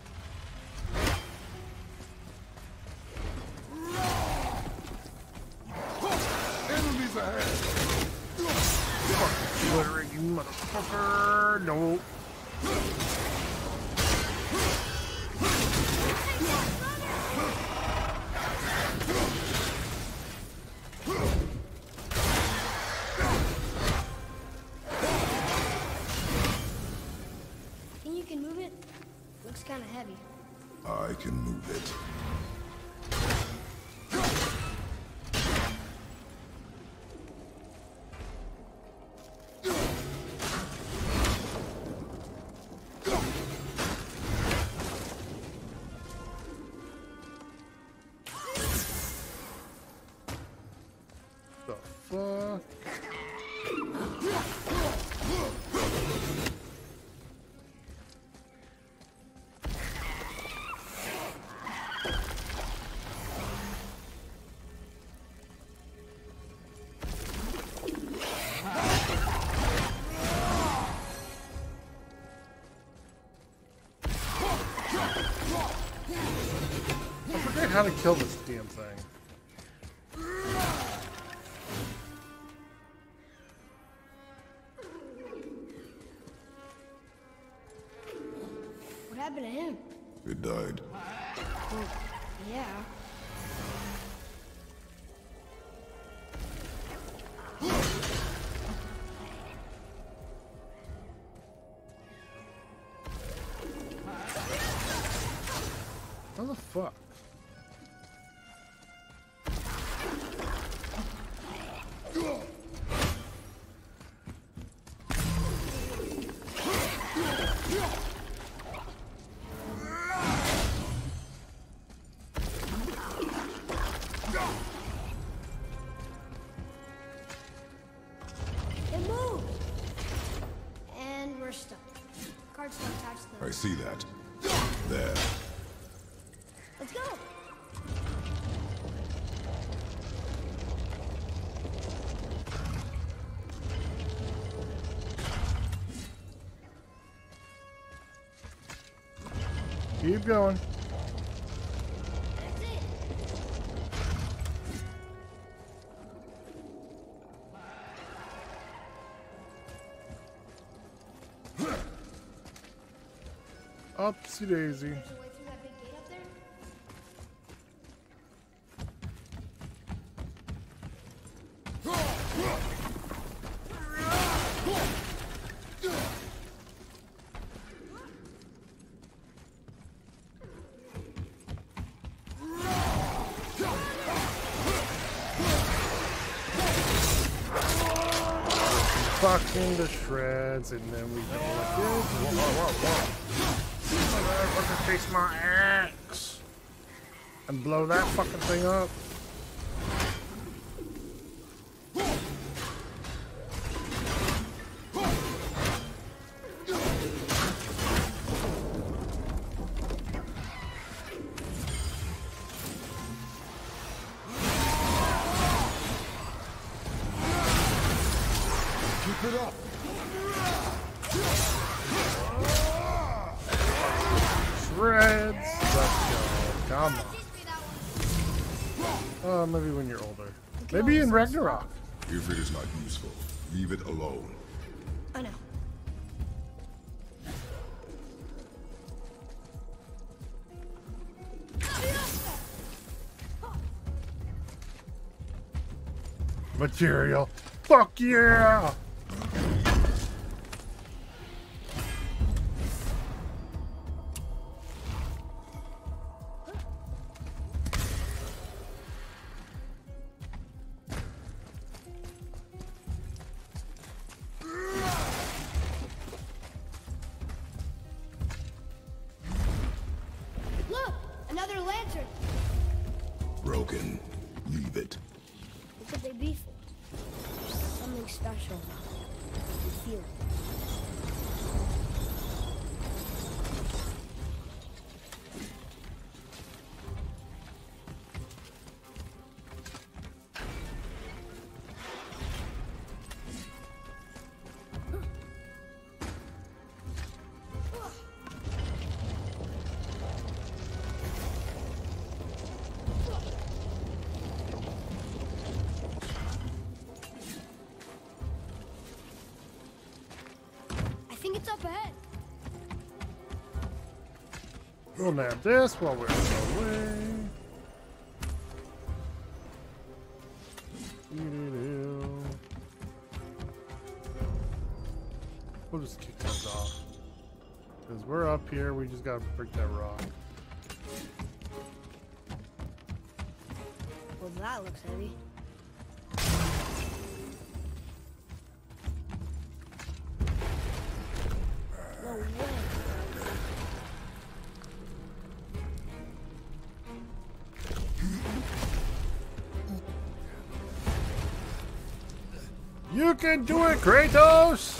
Enemies ahead. Littering, you motherfucker! No. looks kind of heavy. I can move it. The fuck? I forget how to kill this damn thing. What happened to him? It died. Well, yeah. How the fuck? It moved! And we're stuck. Cards don't touch them. I see that. There. Let's go! Keep going. That's it! Upsy daisy. There's a way through that big gate up there? Fucking to shreds, and then we go like this. Whoa, whoa, whoa, whoa. Motherfucker, face my axe and blow that fucking thing up. Keep it up. Shreds. Let's go. Come on. Oh, maybe when you're older. Maybe in Ragnarok. If it is not useful, leave it alone. I know. Material. Fuck yeah! Look! Another lantern! Broken. Leave it. What could they be for? Something special. I feel it. I think it's up ahead. We'll nab this while we're away. Doo-doo-doo. We'll just kick those off. Because we're up here. We just gotta break that rock. Well, that looks heavy. No way. You can do it, Kratos!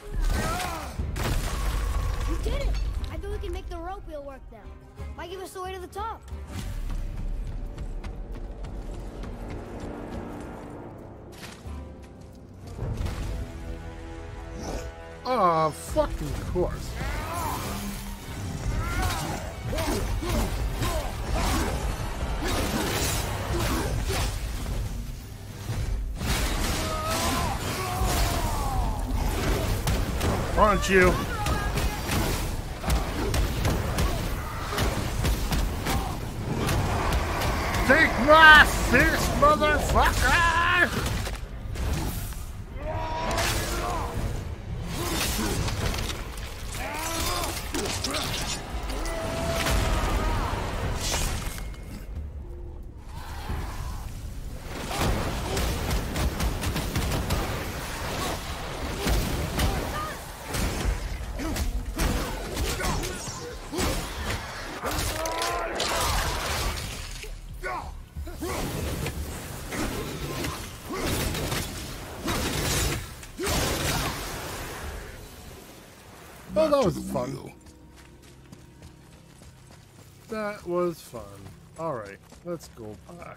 You did it! I bet we can make the rope wheel work now. Might give us the way to the top. Ah, fucking course. Aren't you? Take my fist, motherfucker! Oh, that was fun. That was fun. Alright, let's go back.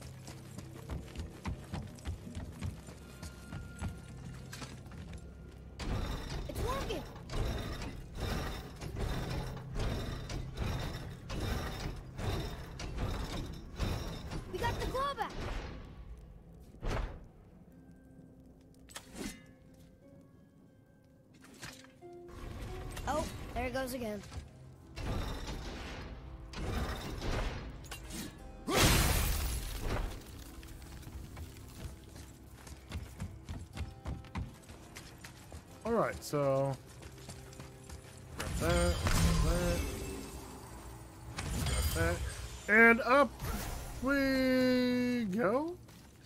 It's working! We got the claw back! Oh, there it goes again. Alright, so grab that, grab that, grab that, and up we go.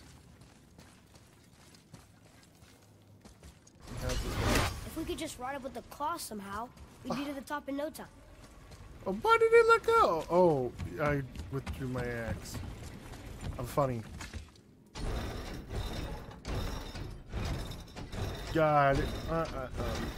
If we could just ride up with the claw somehow, we'd be to the top in no time. Oh, why did it let go? Oh, I withdrew my axe. I'm funny. God. Uh, uh, um.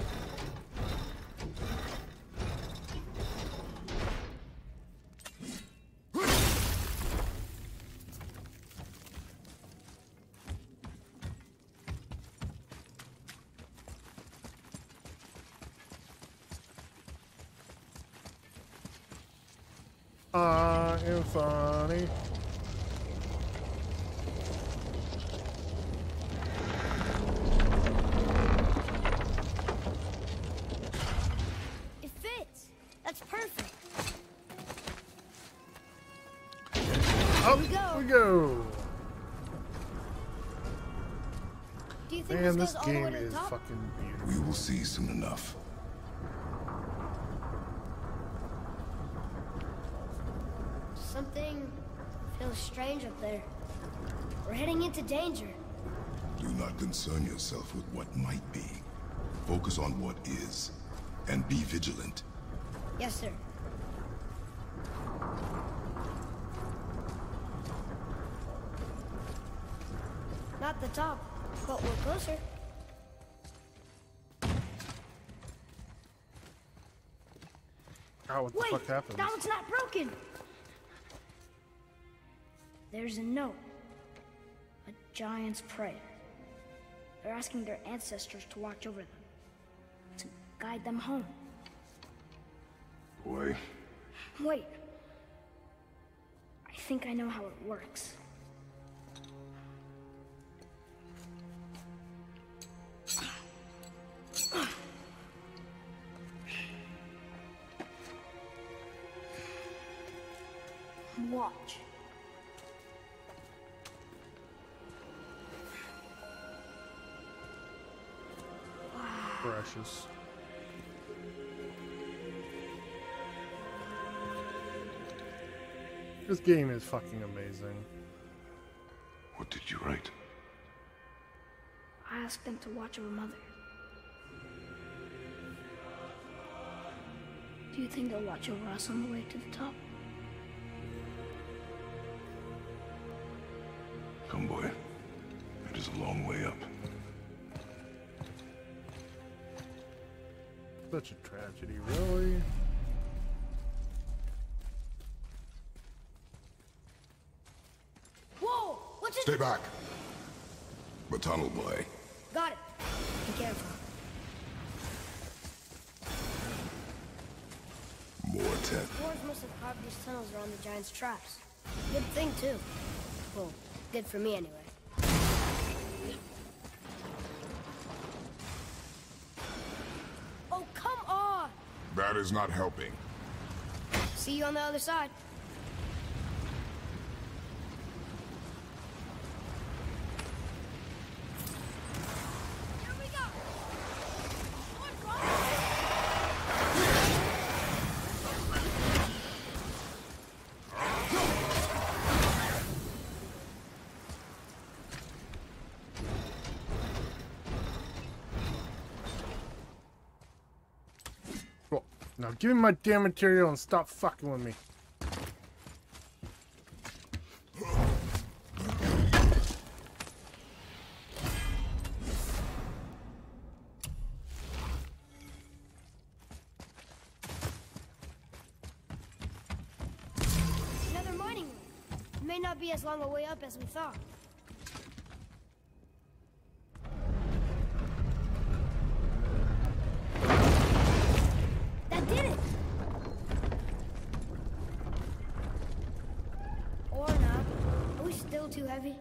I am funny. It fits. That's perfect. Up we go. we go. Do you think Man, this this goes all the way game to the is top? fucking beautiful. We will see soon enough. Something feels strange up there. We're heading into danger. Do not concern yourself with what might be. Focus on what is, and be vigilant. Yes, sir. Not the top, but we're closer. Oh, what the Wait, fuck happened? that one's not broken. There's a note. A giant's prayer. They're asking their ancestors to watch over them. To guide them home. Boy, Wait. I think I know how it works. Watch. Precious. This game is fucking amazing. What did you write? I asked them to watch over Mother. Do you think they'll watch over us on the way to the top? Come, boy. It is a long way up. Such a tragedy, really. Whoa! What's it? Stay back. Tunnel boy. Got it. Be careful. More tent. Dwarves must have carved these tunnels around the giant's traps. Good thing, too. Well, good for me, anyway. Oh, come on! That is not helping. See you on the other side. Here we go! What's wrong? Cool. Now give me my damn material and stop fucking with me. Another mining room. It may not be as long a way up as we thought. That did it! Or not. Are we still too heavy?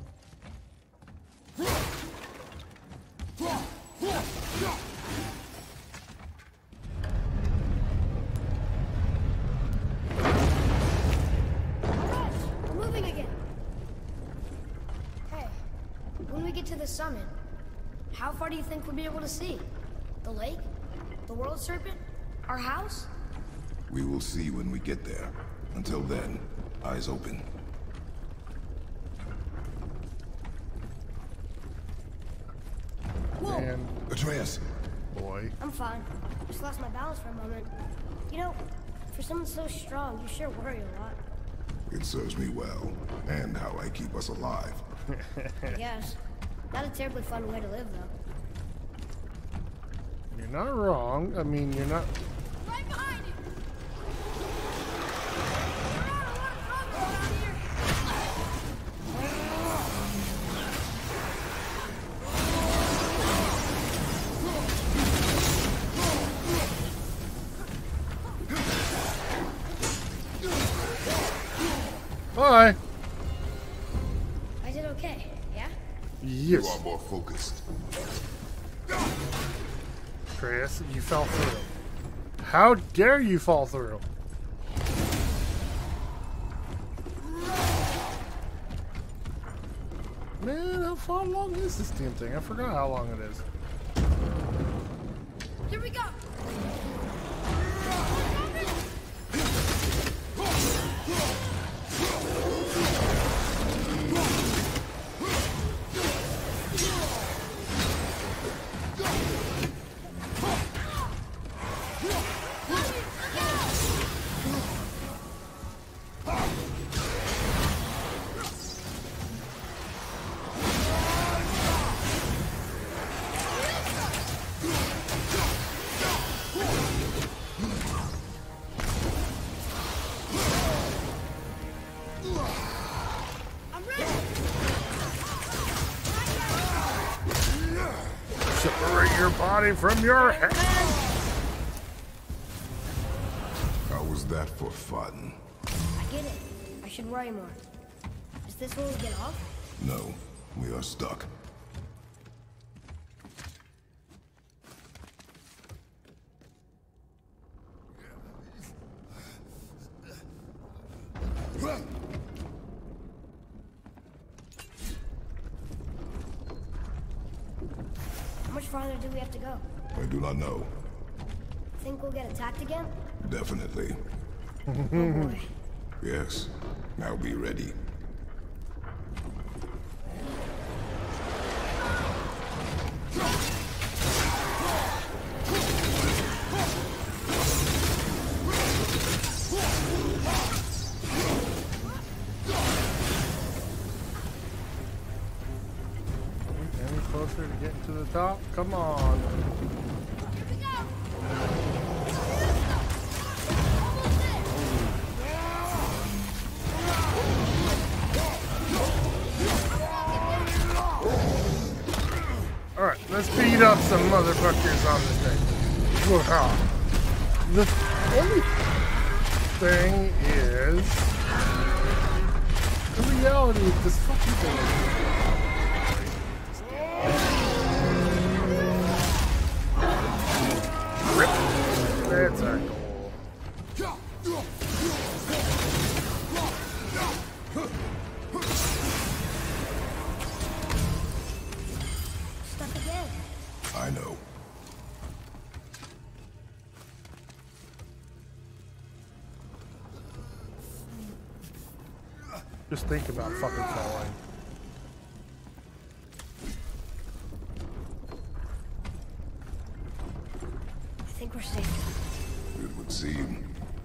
Alright, we're moving again. Hey, when we get to the summit, how far do you think we'll be able to see? The lake? The world serpent? Our house? We will see when we get there. Until then, eyes open. Whoa! And Atreus! boy. I'm fine. Just lost my balance for a moment. You know, for someone so strong, you sure worry a lot. It serves me well, and how I keep us alive. I guess. Not a terribly fun way to live, though. You're not wrong. I mean, you're not. Right behind you! There are a lot of trouble around here! Bye. I did okay, yeah? Yes. You are more focused. Chris, you fell through. How dare you fall through? Man, how far long is this damn thing? I forgot how long it is. Here we go! I'm ready! Separate your body from your head. How was that for fun? I get it. I should worry more. Is this where we get off? No, we are stuck. How much farther do we have to go? I do not know. Think we'll get attacked again? Definitely. Oh boy. Yes. Now be ready. Any closer to getting to the top? Come on. Alright, let's beat up some motherfuckers on this thing. Whoa. The only thing is, the reality of this fucking thing is rip. That's our goal. Stuck again. I know. Just think about fucking falling. I think we're safe. It would seem.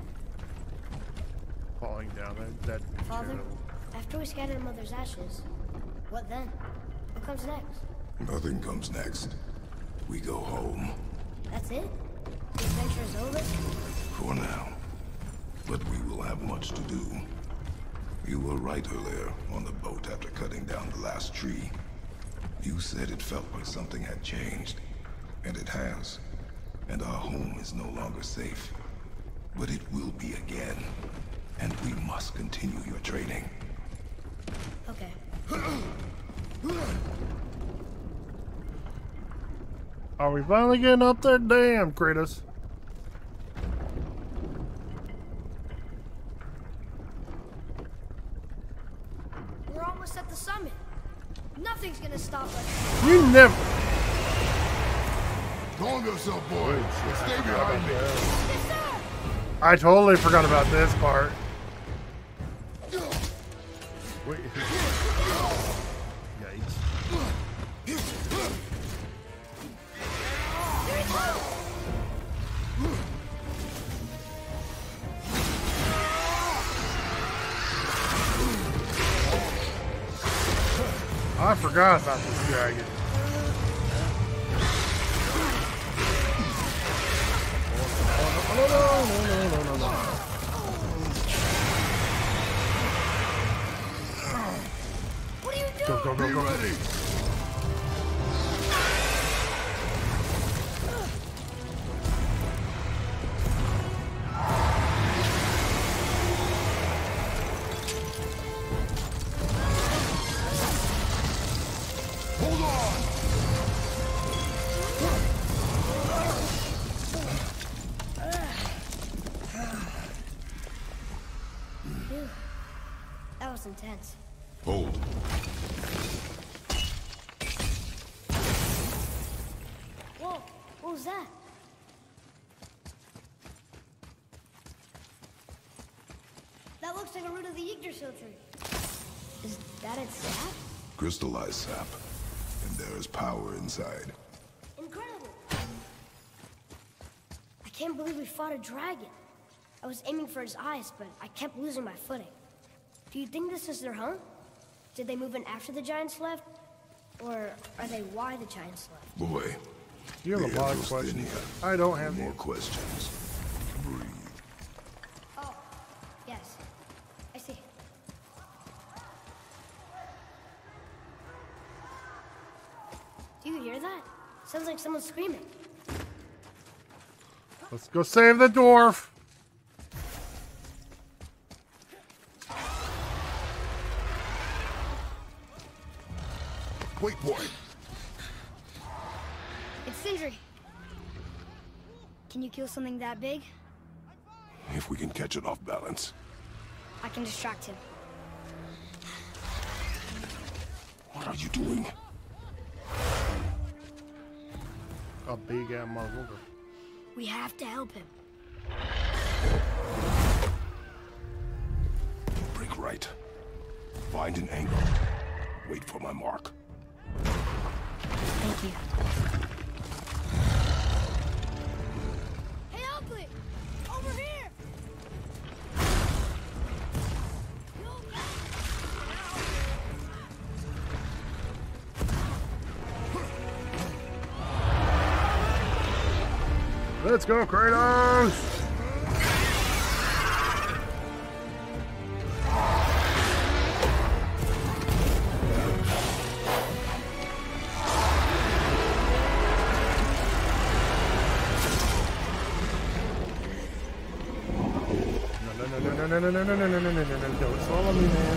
Falling down that, that Father, terrible. after we scatter Mother's ashes, what then? What comes next? Nothing comes next. We go home. That's it? The adventure is over? For now. But we will have much to do. You were right earlier on the boat after cutting down the last tree. You said it felt like something had changed. And it has. And our home is no longer safe. But it will be again. And we must continue your training. Okay. Are we finally getting up there? Damn, Kratos. We're almost at the summit. Nothing's gonna stop us. You never. Calm yourself, boy. Stay behind me. Yes, sir! I totally forgot about this part. Wait. Yikes. I forgot about this dragon. No, no, no, no, no, no, no. What are you doing? Go, go, go, Be go. ready. Hold on. Phew. That was intense. Hold. Whoa, what was that? That looks like a root of the Yggdrasil tree. Is that its sap? Crystallized sap. And there is power inside. Incredible! I can't believe we fought a dragon. I was aiming for his eyes, but I kept losing my footing. Do you think this is their home? Did they move in after the giants left? Or are they why the giants left? Boy. You have the a lot of Everest questions. in here. I don't have More any. questions. Breathe. Oh, yes. I see. Do you hear that? Sounds like someone's screaming. Let's go save the dwarf. Wait, boy. It's Sindri. Can you kill something that big? If we can catch it off balance. I can distract him. What are you doing? A big ass motherfucker. We have to help him. Find an angle. Wait for my mark. Thank you. Hey, Ugly! Over here! Let's go, Kratos! No, no, no, no, no, no, no, no, no, no, no, don't follow me, man.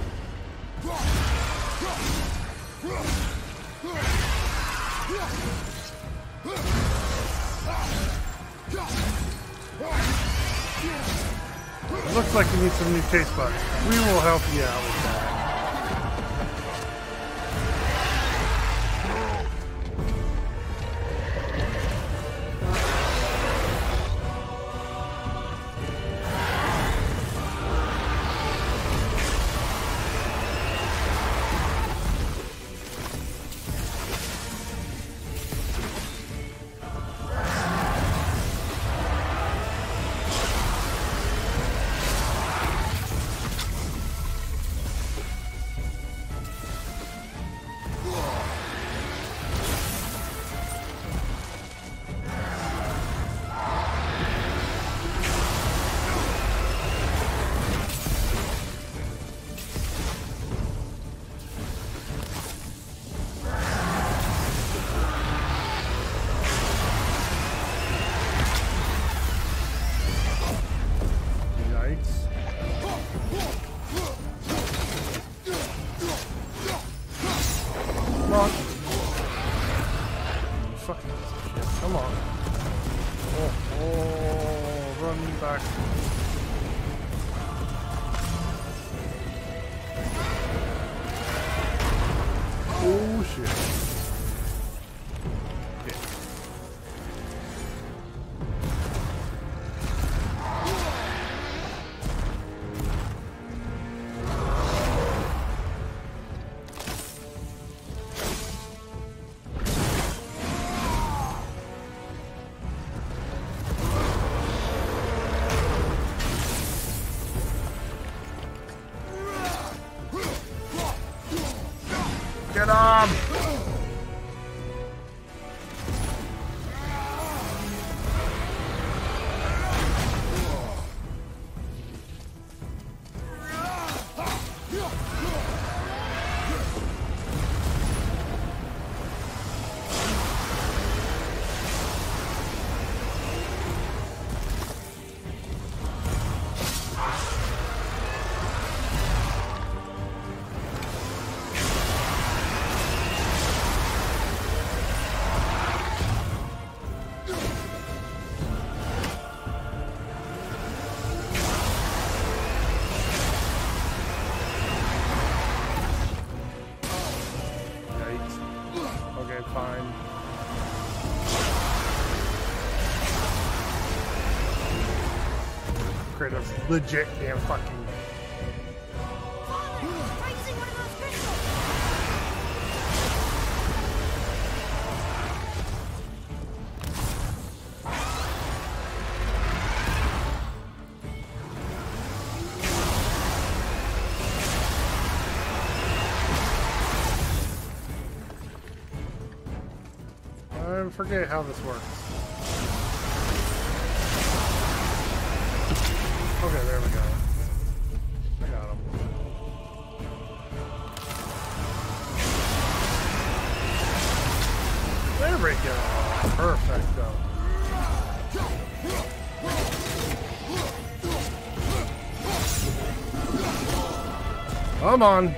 It looks like you need some new taste buds. We will help you out with that. Get him! Kratos legit damn fucking. Father, try using one of those crystals. I forget how this works. Okay, there we go. I got him. There we go. Perfecto. Come on.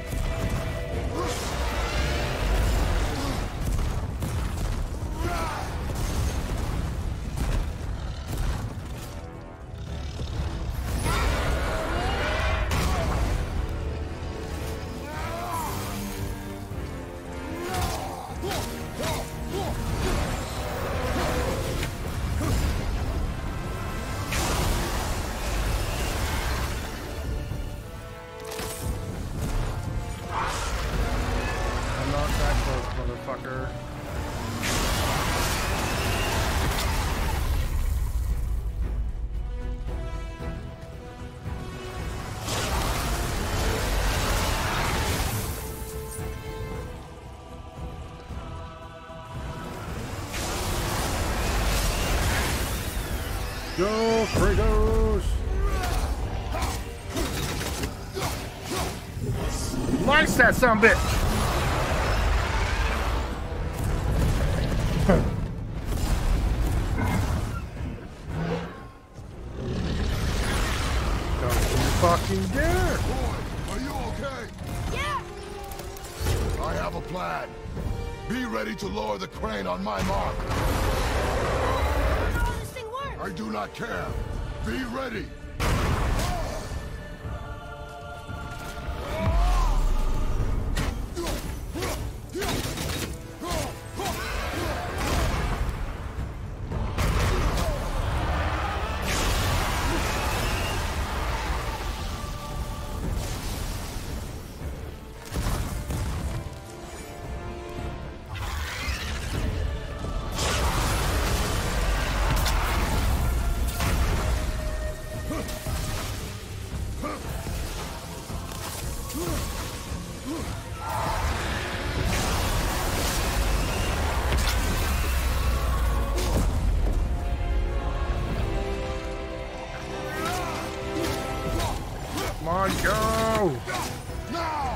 Go, Kratos! Slice that son of a bitch! Don't you fucking dare! Boy, are you okay? Yeah! I have a plan. Be ready to lower the crane on my mark. How does this thing work? I do not care. Be ready. Come on, go! Now!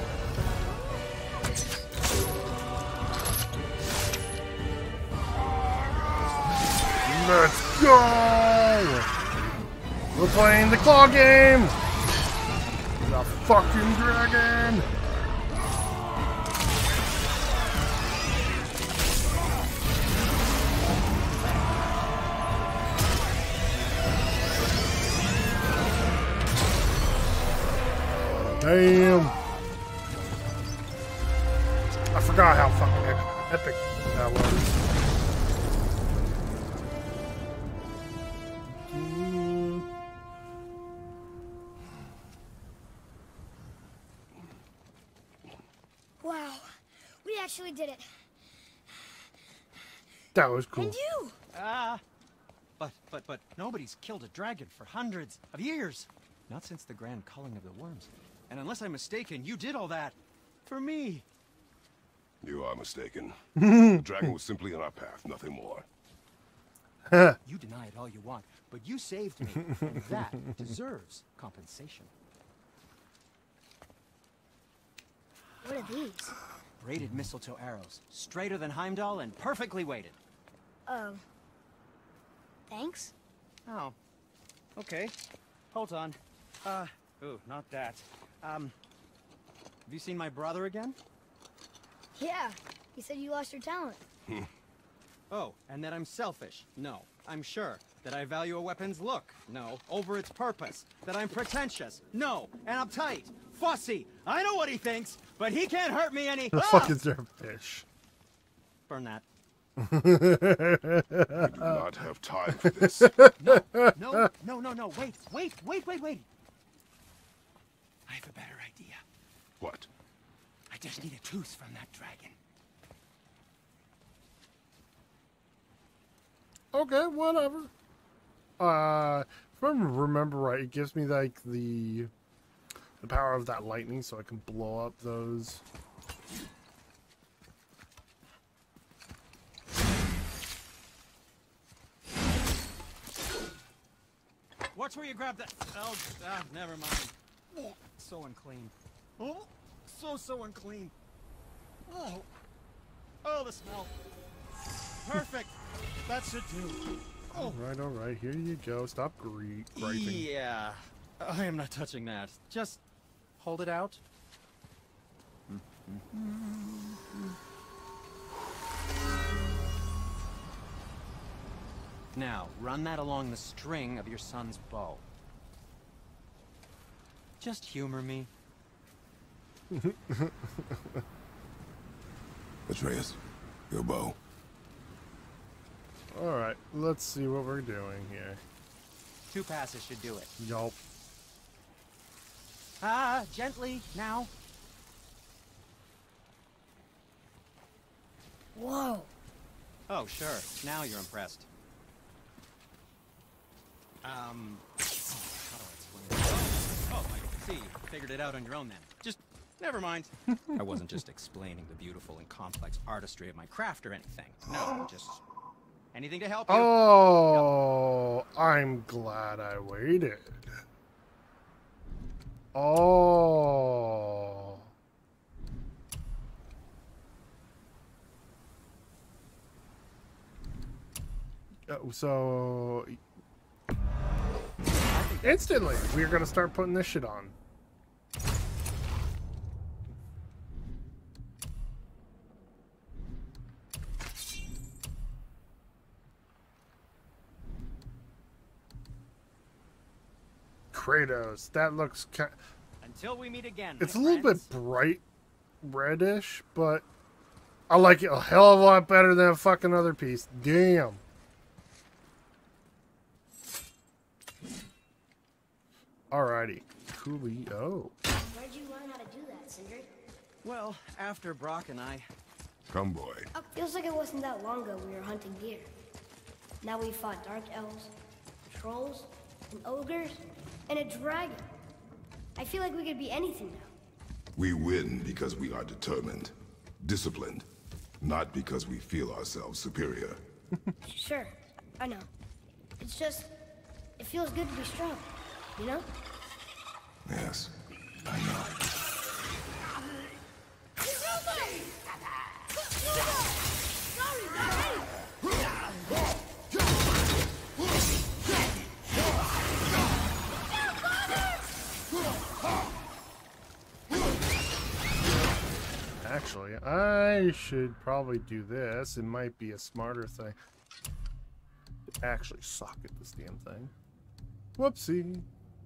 Let's go! We're playing the claw game! The fucking dragon! Damn! I forgot how fucking ep- epic that was. Wow, we actually did it. That was cool. And you! Ah, but, but, but nobody's killed a dragon for hundreds of years. Not since the grand culling of the worms. And unless I'm mistaken, you did all that for me. You are mistaken. The dragon was simply in our path, nothing more. You deny it all you want, but you saved me, and that deserves compensation. What are these? Braided mistletoe arrows, straighter than Heimdall and perfectly weighted. Oh. Thanks? Oh. Okay. Hold on. Uh, ooh, not that. Um, have you seen my brother again? Yeah, he said you lost your talent. Oh, and that I'm selfish? No. I'm sure. That I value a weapon's look? No. Over its purpose? That I'm pretentious? No. And uptight? Fussy? I know what he thinks, but he can't hurt me any- The Ah! fuck is there a fish? Burn that. I do not have time for this. No, no, no, no, no, wait, wait, wait, wait, wait. I have a better idea. What? I just need a tooth from that dragon. Okay, whatever. Uh, if I remember right, it gives me like the the power of that lightning, so I can blow up those. Watch where you grab that. Oh, ah, never mind. Oh, so unclean. Oh, so, so unclean. Oh, oh, the smell. Perfect. That should do. Oh, All right, all right. Here you go. Stop gre griping. yeah. I am not touching that. Just hold it out. Now, run that along the string of your son's bow. Just humor me. Atreus, your bow. All right, let's see what we're doing here. Two passes should do it. Yup. Ah, gently, now. Whoa. Oh, sure. Now you're impressed. Um... Oh, how do I explain this? Oh, I see. Figured it out on your own then. Just... never mind. I wasn't just explaining the beautiful and complex artistry of my craft or anything. No, just... Anything to help you. Oh, I'm glad I waited. Oh. Oh, so instantly we're gonna start putting this shit on. Kratos, that looks kind. Until we meet again. It's a my little friends. bit bright reddish, but I like it a hell of a lot better than a fucking other piece. Damn. Alrighty. Coolio. Where'd you learn how to do that, Sindri? Well, after Brock and I. Come, boy. Oh, feels like it wasn't that long ago we were hunting deer. Now we fought dark elves, trolls, and ogres, and a dragon. I feel like we could be anything now. We win because we are determined, disciplined, not because we feel ourselves superior. Sure, I know. It's just, it feels good to be strong, you know? Yes, I know. Actually, I should probably do this. It might be a smarter thing. To actually suck at this damn thing. Whoopsie.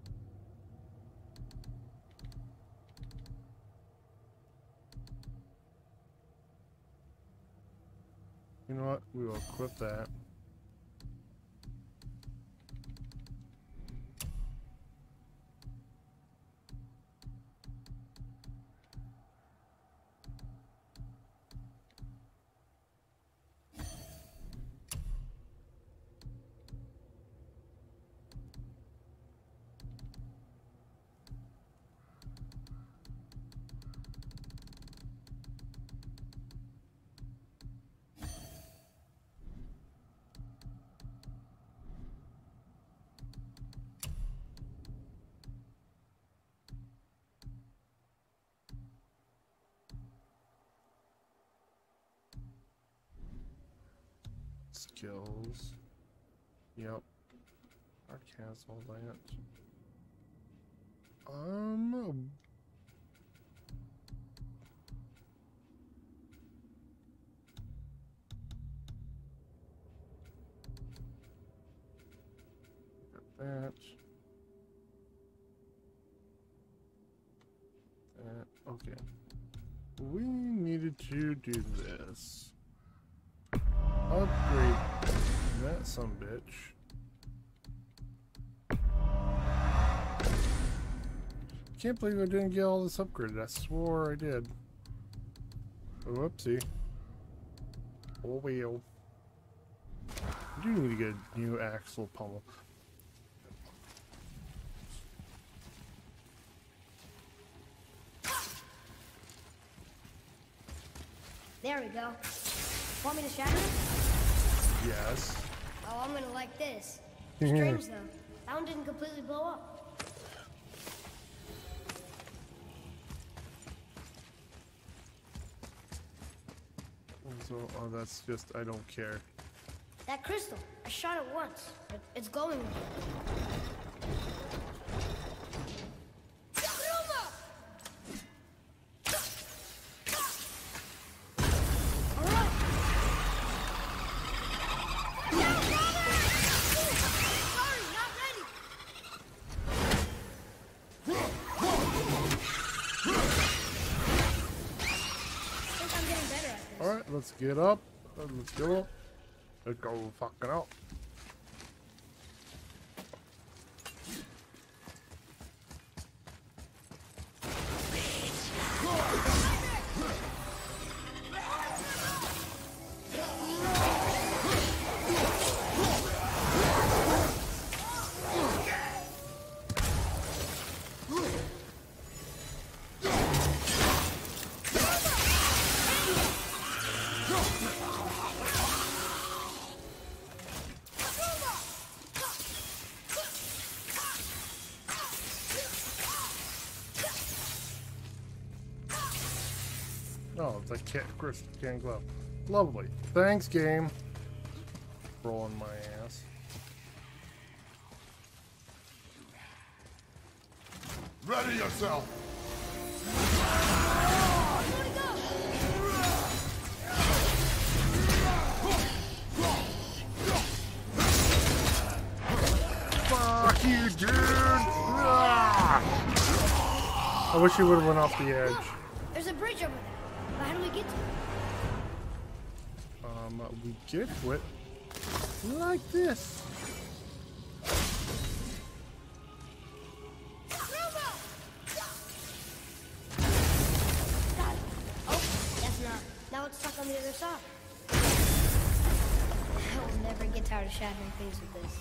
You know what? We will equip that. Skills. Yep. Our castle that. Um. Got that. That. Okay. We needed to do this. Upgrade that some bitch. Can't believe I didn't get all this upgraded. I swore I did. Whoopsie. Oh well. I do need to get a new axle pummel. There we go. Want me to shatter it? Yes. Oh, I'm gonna like this. Strange though. That one didn't completely blow up. So, oh, that's just, I don't care. That crystal, I shot it once, but it's glowing again. Alright, let's get up. Let's go up. Let's go fucking up. Oh, it's a can, of course, can glove. Lovely. Thanks, game. Rolling my ass. Ready yourself! Fuck you, dude! Ah! I wish he would have went off the edge. Look, there's a bridge over there. But how do we get to it? Um, we get to it like this. Got it. Oh, that's not. Now it's stuck on the other side. I will never get tired of shattering things with this.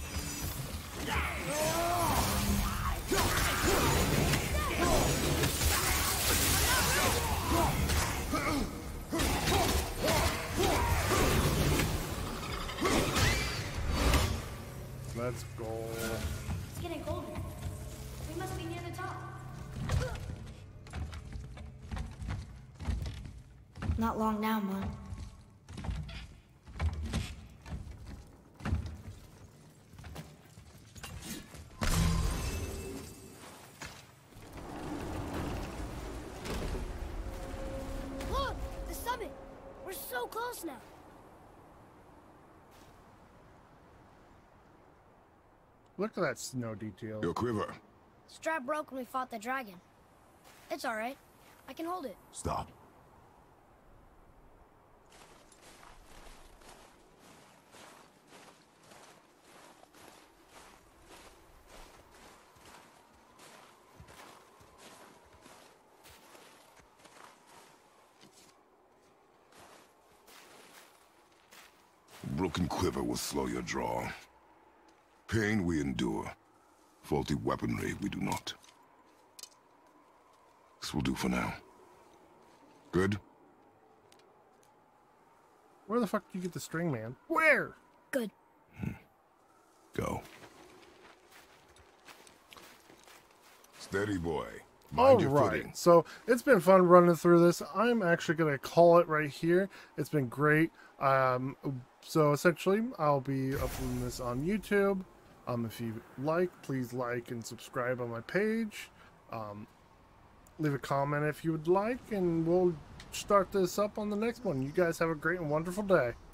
Let's go. It's getting colder. We must be near the top. Not long now, Mom. Look! The summit! We're so close now. Look at that snow detail. Your quiver. Strap broke when we fought the dragon. It's alright. I can hold it. Stop. Broken quiver will slow your draw. Pain we endure. Faulty weaponry we do not. This will do for now. Good? Where the fuck did you get the string, man? Where? Good. Go. Steady, boy. Mind your All footing. right, so it's been fun running through this. I'm actually going to call it right here. It's been great. Um, so essentially, I'll be uploading this on YouTube. Um, if you like, please like and subscribe on my page. Um, leave a comment if you would like, and we'll start this up on the next one. You guys have a great and wonderful day.